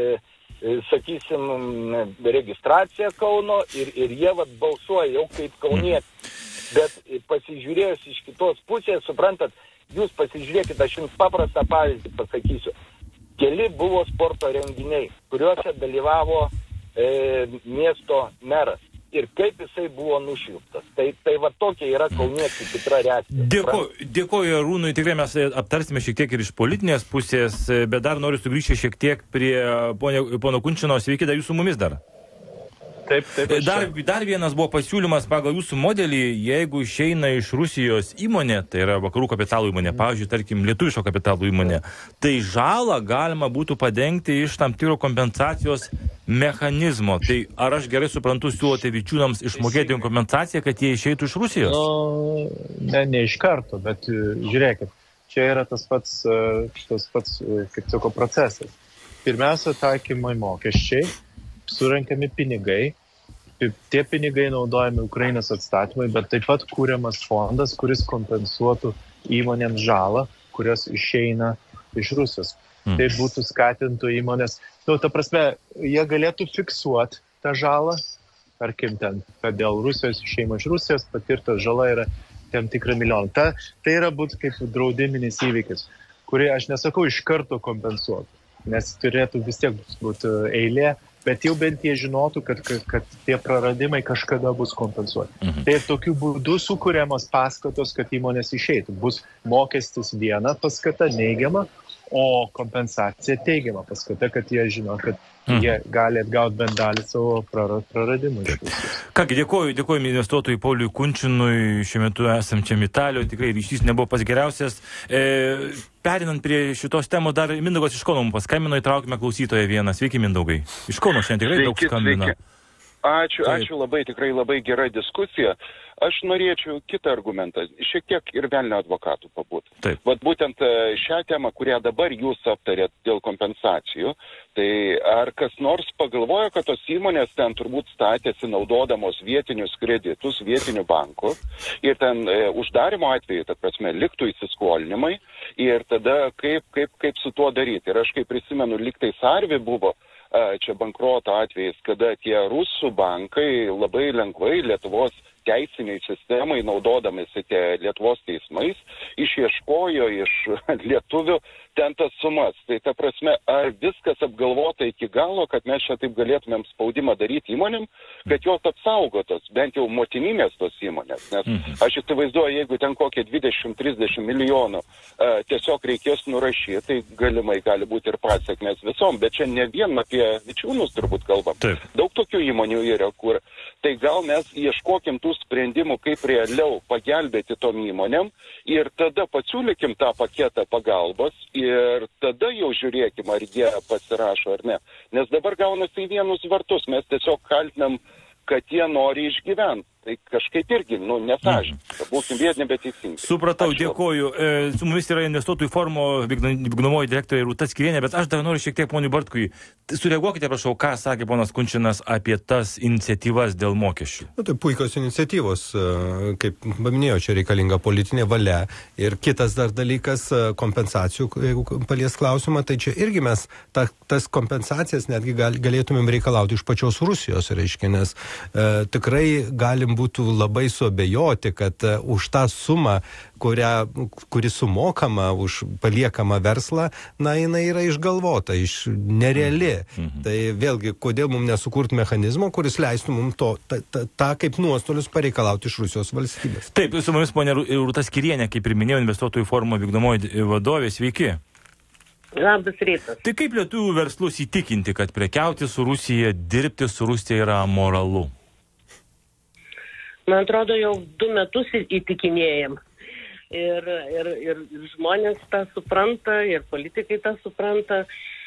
sakysim, registraciją Kauno ir jie balsuoja jau kaip kaunietis. Bet pasižiūrėjus iš kitos pusės, suprantat, jūs pasižiūrėkite, aš jums paprastą pavyzdį pasakysiu. Keli buvo sporto renginiai, kuriuose dalyvavo miesto meras. Ir kaip jisai buvo nušvilptas. Tai va tokia yra kauniečių tikra reakcija. Dėkoju Arūnui, tikrai mes aptarsime šiek tiek ir iš politinės pusės, bet dar noriu sugrįžti šiek tiek prie pono Kunčino. Sveiki, dar jūs su mumis dar. Taip. Dar vienas buvo pasiūlymas pagal jūsų modelį, jeigu išeina iš Rusijos įmonė, tai yra vakarų kapitalų įmonė, pavyzdžiui, tarkim, lietuviško kapitalų įmonė, tai žalą galima būtų padengti iš tam tikro kompensacijos mechanizmo. Tai ar aš gerai suprantu, siūlote Vičiūnams išmokėti kompensaciją, kad jie išeitų iš Rusijos? Ne iš karto, bet žiūrėkit, čia yra tas pats, kaip sako, procesas. Pirmiausia, taikymai mokesčiai, surenkami pinigai, tie pinigai naudojami Ukrainos atstatymai, bet taip pat kūriamas fondas, kuris kompensuotų įmonėms žalą, kurios išeina iš Rusijos. Tai būtų skatintų įmonės. Ta prasme, jie galėtų fiksuoti tą žalą, tarkim ten, kad dėl Rusijos išeimo iš Rusijos patirta žala yra tam tikrą milijoną. Tai yra būtų kaip draudiminis įvykis, kurį aš nesakau iš karto kompensuoti, nes turėtų vis tiek būti eilė, bet jau bent jie žinotų, kad tie praradimai kažkada bus kompensuoti. Tai tokiu būdu sukūriamos paskatos, kad įmonės išeitų. Bus mokestis viena paskata neigiama, o kompensacija teigiama paskata, kad jie žino, kad jie gali atgauti bent dalį savo praradimų. Kągi, dėkoju investuotojui Pauliui Kunčinui, šiuo metu esančiam Italijoje, tikrai ryšys nebuvo pats geriausias. Perinant prie šitos temos, dar Mindaugas iš Kauno mums paskambino, įtraukime klausytoją vieną. Sveiki, Mindaugai. Iš Kauno šiandien tikrai daug skambina. Ačiū labai, tikrai labai gera diskusija. Aš norėčiau kitą argumentą, šiek tiek ir velnio advokatų pabūti. Vat būtent šią temą, kurią dabar jūs aptarėt dėl kompensacijų, tai ar kas nors pagalvoja, kad tos įmonės ten turbūt statėsi naudodamos vietinius kreditus, vietinių bankų, ir ten uždarimo atveju, ta prasme, liktų įsiskolinimai, ir tada kaip su tuo daryti. Ir aš kaip prisimenu, liktai Sarvi buvo čia bankroto atvejais, kada tie rusų bankai labai lengvai Lietuvos teisiniai sistemai, naudodamasi Lietuvos teismais, išieškojo iš lietuvių ten tas sumas. Tai ta prasme, ar viskas apgalvota iki galo, kad mes čia taip galėtumėm spaudimą daryti įmonėm, kad jos apsaugotos, bent jau motininės tos įmonės. Nes aš įsivaizduoju, jeigu ten kokie 20-30 milijonų tiesiog reikės nurašyti, tai galimai gali būti ir pasiekmės visom, bet čia ne vien apie Vičiūnus turbūt kalbam. Daug tokių įmonių yra, kur tai gal mes ieškokim tų sprendimų, kaip realiau pagelbėti tom įmonėm ir tada pasiūlykim tą paketą pagalbos ir tada jau žiūrėkim, ar jie pasirašo ar ne. Nes dabar gaunasi į vienus vartus, mes tiesiog kaltinam, kad jie nori išgyventi. Tai kažkaip irgi, nesažininga. Būkim vietiniai, bet teisingai. Supratau, dėkoju. Su mumis yra investuotojų forumo vykdomoji direktorė Rūta Skyrienė, bet aš dar noriu šiek tiek ponui Bartkui. Sureaguokite, prašau, ką sakė ponas Kunčinas apie tas iniciatyvas dėl mokesčių. Tai puikios iniciatyvos, kaip paminėjau, čia reikalinga politinė valia. Ir kitas dar dalykas, kompensacijų, jeigu palies klausimą, tai čia irgi mes tas kompensacijas netgi galėtumėm reikalauti iš pačios Rusijos, reiškia, nes tikrai galim būtų labai suabejoti, kad už tą sumą, kuri sumokama už paliekamą verslą, jinai yra išgalvota, nereali. Tai vėlgi, kodėl mums nesukurt mechanizmo, kuris leistų mums tą kaip nuostolius pareikalauti iš Rusijos valstybės. Taip, su mumis ponė Rūta Skyrienė, kaip ir minėjau, investuotojų forumo vykdomoji vadovė, sveiki. Labas rytas. Tai kaip lietuvių verslus įtikinti, kad prekiauti su Rusija, dirbti su Rusija yra moralu? Man atrodo, jau 2 metus įtikinėjam. Ir žmonės tą supranta, ir politikai tą supranta.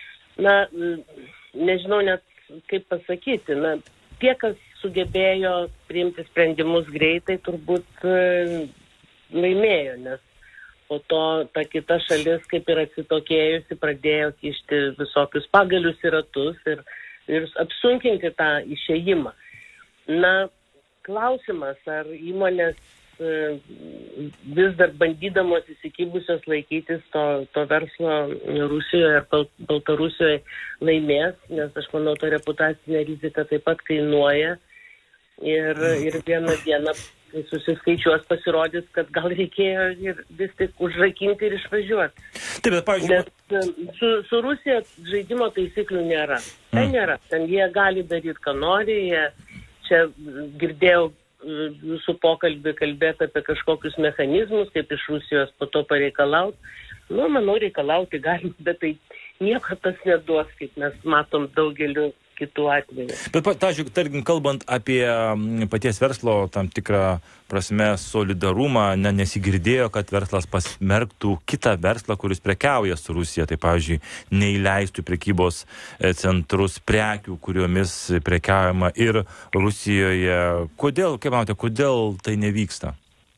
Nežinau net kaip pasakyti. Tie, kas sugebėjo priimti sprendimus greitai, turbūt laimėjo, nes po to ta kita šalis, kaip ir atsitokėjusi, pradėjo kišti visokius pagalius į ratus ir apsunkinti tą išėjimą. Klausimas, ar įmonės vis dar bandydamos įsikibusios laikytis to verslo Rusijoje ir Baltarusijoje laimės, nes aš manau, to reputacinė rizika taip pat kainuoja ir vieną dieną susiskaičiuos pasirodys, kad gal reikėjo ir vis tik užrakinti ir išvažiuoti. Taip, bet pavyzdžiui... Nes su Rusija žaidimo taisyklių nėra. Ten nėra. Ten jie gali daryti, ką nori, čia girdėjau jūsų pokalbį kalbėti apie kažkokius mechanizmus, kaip iš Rusijos po to pareikalauti. Manau, reikalauti galima, bet tai nieko tas neduos, kaip mes matom daugeliu kitų atvejų. Bet, tarkim, kalbant apie paties verslo tam tikrą prasme solidarumą, nesigirdėjo, kad verslas pasmerktų kitą verslą, kuris prekiauja su Rusija. Tai, pavyzdžiui, neįleistų prekybos centrus prekių, kuriomis prekiaujama ir Rusijoje. Kodėl, kaip manote, kodėl tai nevyksta?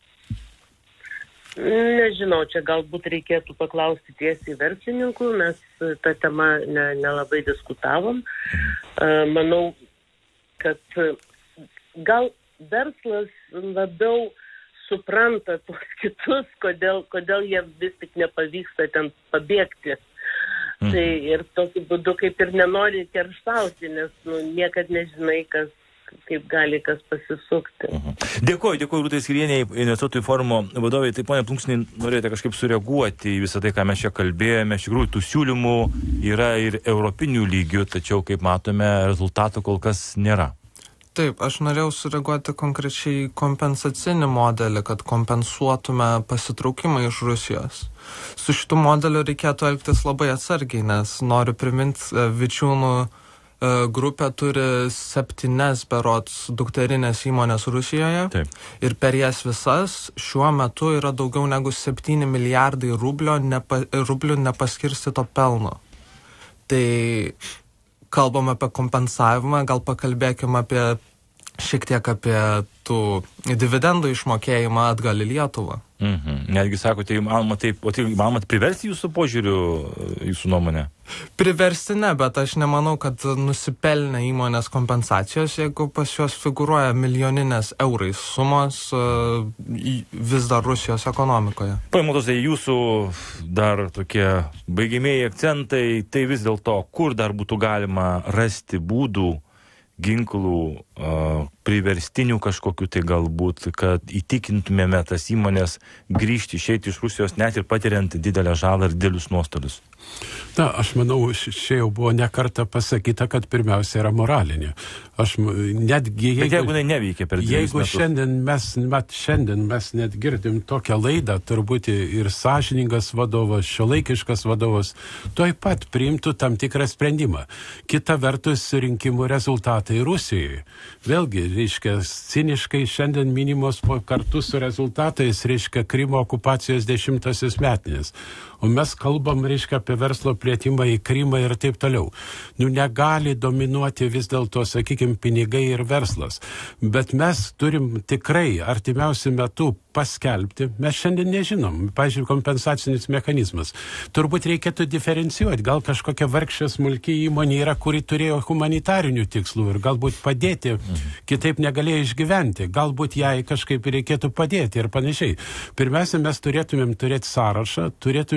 Nežinau, čia galbūt reikėtų paklausti tiesiai verslininkų, mes tą temą nelabai diskutavom. Manau, kad gal verslas labiau supranta tuos kitus, kodėl jie vis tik nepavyksta ten pabėgti. Tai ir tokiu būdu kaip ir nenori kerštauti, nes niekad nežinai, kaip gali kas pasisukti. Dėkuoju Rūtai Skyrienei, Investuotojų forumo vadovai. Tai, ponia Plunksnai, norėjote kažkaip sureaguoti į visą tai, ką mes čia kalbėjome. Iš tikrųjų, tų siūlymų yra ir europinių lygių, tačiau, kaip matome, rezultatų kol kas nėra. Taip, aš norėjau sureaguoti konkrečiai kompensacinį modelį, kad kompensuotume pasitraukimą iš Rusijos. Su šitu modeliu reikėtų elgtis labai atsargiai, nes noriu priminti, Vičiūnų grupė turi 7 berods dukterinės įmonės Rusijoje. Taip. Ir per jas visas šiuo metu yra daugiau negu 7 milijardai rublių nepaskirstyto pelno. Tai kalbam apie kompensavimą, gal pakalbėkime šiek tiek apie tų dividendų išmokėjimą atgal į Lietuvą. Netgi sakote, įmanoma priversti jūsų požiūriu, jūsų nuomonę? Priversti ne, bet aš nemanau, kad nusipelnė įmonės kompensacijos, jeigu pas juos figūruoja milijoninės eurais sumos vis dar Rusijos ekonomikoje. Paimotosai, jūsų dar tokie baigiamieji akcentai, tai vis dėlto, kur dar būtų galima rasti būdų, ginklų, priverstinių kažkokių tai galbūt, kad įtikintumėme tas įmonės grįžti, išeiti iš Rusijos, net ir patiriant didelę žalą ir didelius nuostolius? Na, aš manau, čia jau buvo ne kartą pasakyta, kad pirmiausia yra moralinė. Bet jeigu neveikia per 2 metus. Jeigu šiandien mes net girdim tokią laidą, turbūt ir sąžiningas vadovas, šiuolaikiškas vadovas, tuoj pat priimtų tam tikrą sprendimą. Kita vertus, rinkimų rezultatai Rusijoje. Vėlgi, reiškia, ciniškai šiandien minimos kartu su rezultatais, reiškia, Krymo okupacijos 10-asias metinės. O mes kalbam, reiškia, apie verslo plėtimą į Krymą ir taip toliau. Negali dominuoti vis dėlto, sakykime, pinigai ir verslas. Bet mes turim tikrai artimiausiu metu paskelbti, mes šiandien nežinom, pavyzdžiui, kompensacinis mechanizmas. Turbūt reikėtų diferencijuoti, gal kažkokia vargšė smulki įmonė yra, kuri turėjo humanitarinių tikslų ir galbūt padėti, kitaip negalėjo išgyventi, galbūt jai kažkaip reikėtų padėti ir panašiai. Pirmiausia, mes turėtumėm turėti sąrašą,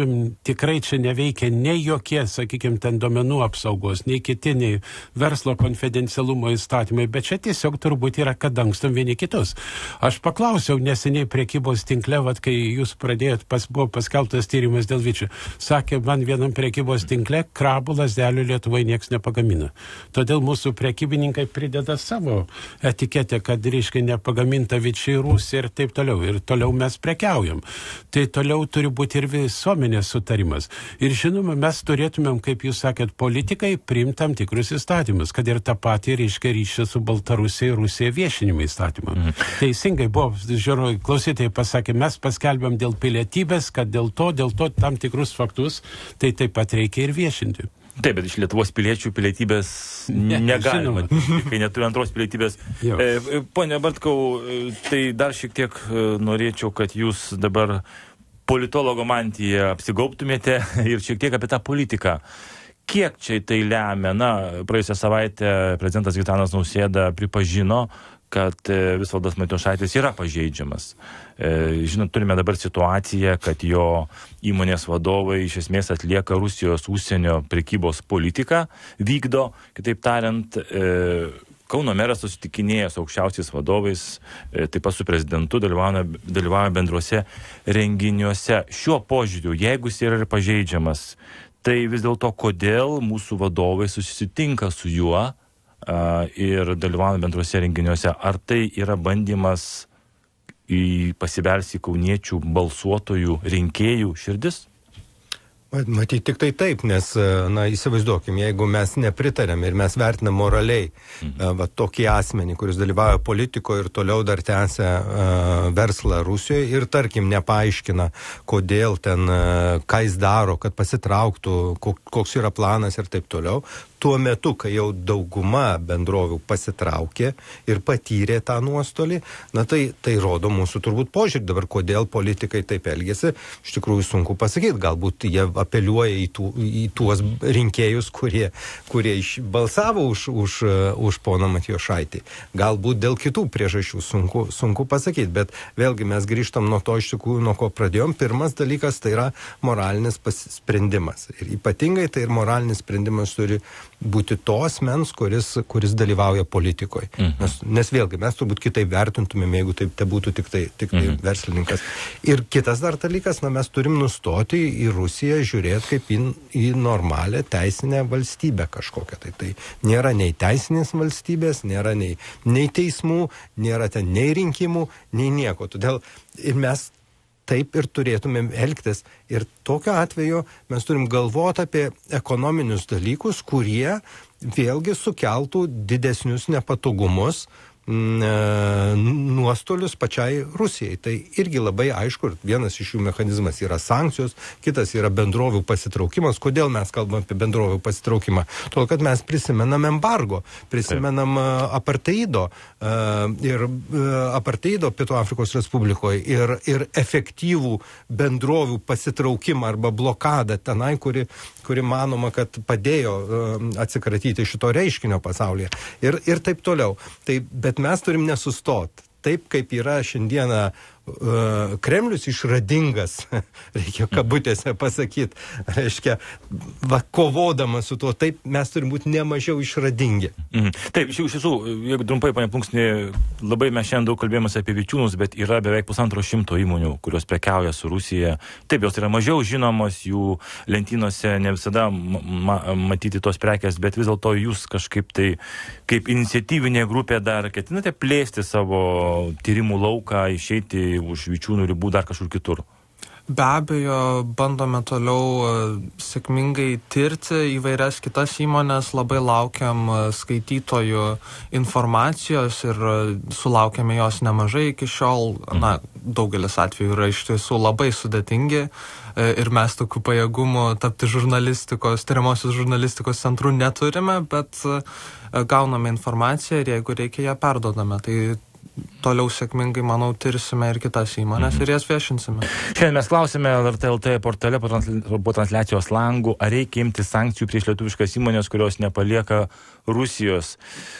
tikrai čia neveikia nei jokie, sakykime, ten duomenų apsaugos, nei kiti, nei verslo konfidencialumo įstatymai, bet čia tiesiog turbūt yra, kad dangstam vieni kitus. Aš paklausiau neseniai prekybos tinkle, kai jūs pradėjot, buvo paskelbtas tyrimas dėl Vičių. Sakė, man vienam prekybos tinkle krabų lazdelių Lietuvai nieks nepagamina. Todėl mūsų prekybininkai prideda savo etiketę, kad reiškia nepagaminta Vičiai Rusija ir taip toliau. Ir toliau mes prekiaujam. Tai toliau turi būti ir visuomenės sutarimas. Ir žinoma, mes turėtumėm, kaip jūs sakėt, politikai priimti tam tikrus įstatymus, kad ir tą patį reiškia ryšį su Baltarusija ir Rusija viešinimo įstatymą. Teisingai buvo, žiūrėjau, klausytojai pasakė, mes paskelbėm dėl pilietybės, kad dėl to tam tikrus faktus, tai taip pat reikia ir viešinti. Taip, bet iš Lietuvos piliečių pilietybės negalima, kai neturi antros pilietybės. Pone Bartkau, tai dar šiek tiek norėčiau, kad jūs dabar politologo mantiją apsigaubtumėte ir šiek tiek apie tą politiką. Kiek čia tai lemia? Praėjusią savaitę prezidentas Gitanas Nausėda pripažino, kad Visvaldas Matijošaitis yra pažeidžiamas. Žinot, turime dabar situaciją, kad jo įmonės vadovai iš esmės atlieka Rusijos užsienio prekybos politiką, vykdo, kitaip tariant, Kauno meras susitikinėja su aukščiausiais vadovais, taip pat su prezidentu, dalyvauja bendruose renginiuose. Šiuo požiūriu, jeigu jis yra pažeidžiamas, tai vis dėlto kodėl mūsų vadovai susitinka su juo ir dalyvauja bendruose renginiuose? Ar tai yra bandymas pasibelsti kauniečių balsuotojų rinkėjų širdis? Matyti tik tai taip, nes, įsivaizduokim, jeigu mes nepritarėm ir mes vertinam moraliai tokį asmenį, kuris dalyvauja politikoje ir toliau dar tęsia verslą Rusijoje ir, tarkim, nepaaiškina, kodėl ten, ką jis daro, kad pasitrauktų, koks yra planas ir taip toliau, tuo metu, kai jau dauguma bendrovių pasitraukė ir patyrė tą nuostolį, tai rodo mūsų turbūt požiūrį. Dabar kodėl politikai taip elgėsi, iš tikrųjų sunku pasakyti. Galbūt jie apeliuoja į tuos rinkėjus, kurie balsavo už poną Matijošaitį. Galbūt dėl kitų priežasčių sunku pasakyti, bet vėlgi mes grįžtam nuo to iš tikrųjų, nuo ko pradėjom. Pirmas dalykas tai yra moralinis sprendimas. Ir ypatingai tai ir moralinis sprendimas turi būti to asmens, kuris dalyvauja politikoje. Nes vėlgi, mes turbūt kitaip vertintumėm, jeigu tai būtų tik tai verslininkas. Ir kitas dar dalykas, mes turim nustoti į Rusiją žiūrėti kaip į normalią teisinę valstybę kažkokią. Tai nėra nei teisinės valstybės, nėra nei teismų, nėra ten nei rinkimų, nei nieko. Todėl ir mes taip ir turėtumėm elgtis. Ir tokiu atveju mes turim galvoti apie ekonominius dalykus, kurie vėlgi sukeltų didesnius nepatogumus, nuostolius pačiai Rusijai. Tai irgi labai aišku, vienas iš jų mechanizmas yra sankcijos, kitas yra bendrovių pasitraukimas. Kodėl mes kalbam apie bendrovių pasitraukimą? Todėl, kad mes prisimenam embargo, prisimenam apartheido Pietų Afrikos Respublikoje ir efektyvų bendrovių pasitraukimą arba blokadą tenai, kuri manoma, kad padėjo atsikratyti šito reiškinio pasaulyje ir taip toliau. Bet mes turim nesustoti. Taip, kaip yra šiandieną Kremlius išradingas, reikia kabutėse pasakyti, reiškia, kovodamas su tuo, taip mes turim būti nemažiau išradingi. Taip, iš tiesų, jeigu trumpai, pane Plunksni, labai mes šiandien daug kalbėjomės apie vičiūnus, bet yra beveik 150 įmonių, kurios prekiauja su Rusija. Taip, jos yra mažiau žinomos, jų lentynose ne visada matyti tos prekės, bet vis dėlto jūs kažkaip tai, kaip iniciatyvinė grupė dar ketinate plėsti savo tyrimų lauką, išeiti už vičiūnų ribų dar kažkur kitur? Be abejo, bandome toliau sėkmingai tirti įvairias kitas įmonės, labai laukiam skaitytojų informacijos ir sulaukėme jos nemažai iki šiol. Daugelis atvejų yra iš tiesų labai sudėtingi ir mes tokių pajėgumų tapti tyriamosios žurnalistikos centrų neturime, bet gauname informaciją ir jeigu reikia, ją perduodame. Tai toliau sėkmingai, manau, tirsime ir kitas įmonės ir jas viešinsime. Šiandien mes klausime LRT portale po transliacijos langų, ar reikia imti sankcijų prieš lietuviškas įmonės, kurios nepalieka Rusijos.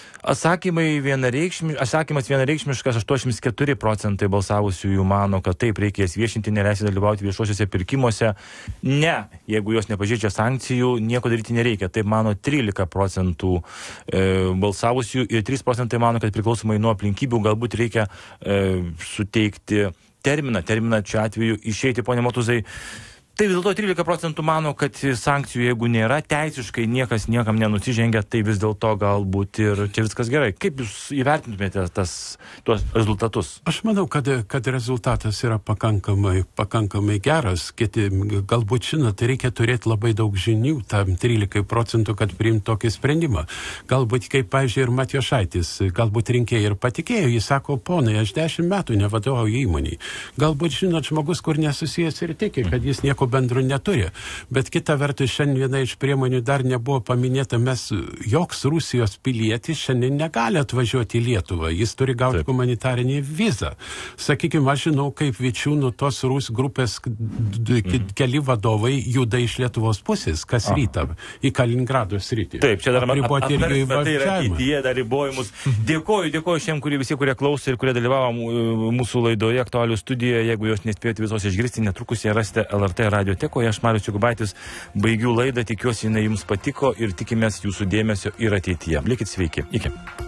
Atsakymas vienareikšmiškas, 84% balsavusiųjų mano, kad taip reikės viešinti, neleisti dalyvauti viešuosiuose pirkimuose. Ne, jeigu jos nepažeidžia sankcijų, nieko daryti nereikia. Taip mano 13% balsavusiųjų ir 3% mano, kad priklausomai nuo aplinkybių galbūt reikia suteikti terminą šiuo atveju išeiti, pone Motuzai. Tai vis dėlto 13% mano, kad sankcijų, jeigu nėra, teisiškai niekas niekam nenusižengia, tai vis dėlto galbūt ir čia viskas gerai. Kaip jūs įvertintumėte tuos rezultatus? Aš manau, kad rezultatas yra pakankamai geras. Galbūt, žinot, reikia turėti labai daug žinių tam 13%, kad priimti tokį sprendimą. Galbūt, kaip, pavyzdžiui, ir Matijošaitis, galbūt rinkėjai ir patikėjo, jis sako, ponai, aš 10 metų nevadovauju įmoniai. Galbūt, žinot, žmogus, kur nesusijęs ir tiki, kad jis nieko bendrų neturi. Bet kita vertus, šiandien viena iš priemonių dar nebuvo paminėta, joks Rusijos pilietis šiandien negali atvažiuoti į Lietuvą. Jis turi gauti humanitarinį vizą. Sakykime, aš žinau, kaip vičiūnų tos Rusų grupės keli vadovai juda iš Lietuvos pusės, kas rytą į Kaliningrado sritį. Taip, čia dar ateityje dar ribojimus. Dėkoju šiandien, kurie klausė ir kurie dalyvavo mūsų laidoje Aktualijų studijoje. Jeigu jos nespėjote visos išgirsti, netrukus ją rasite LRT radiotekoje. Aš Marius Jokubaitis baigiu laidą, tikiuosi jinai jums patiko ir tikimės jūsų dėmesio ir ateityje. Likit sveiki. Iki.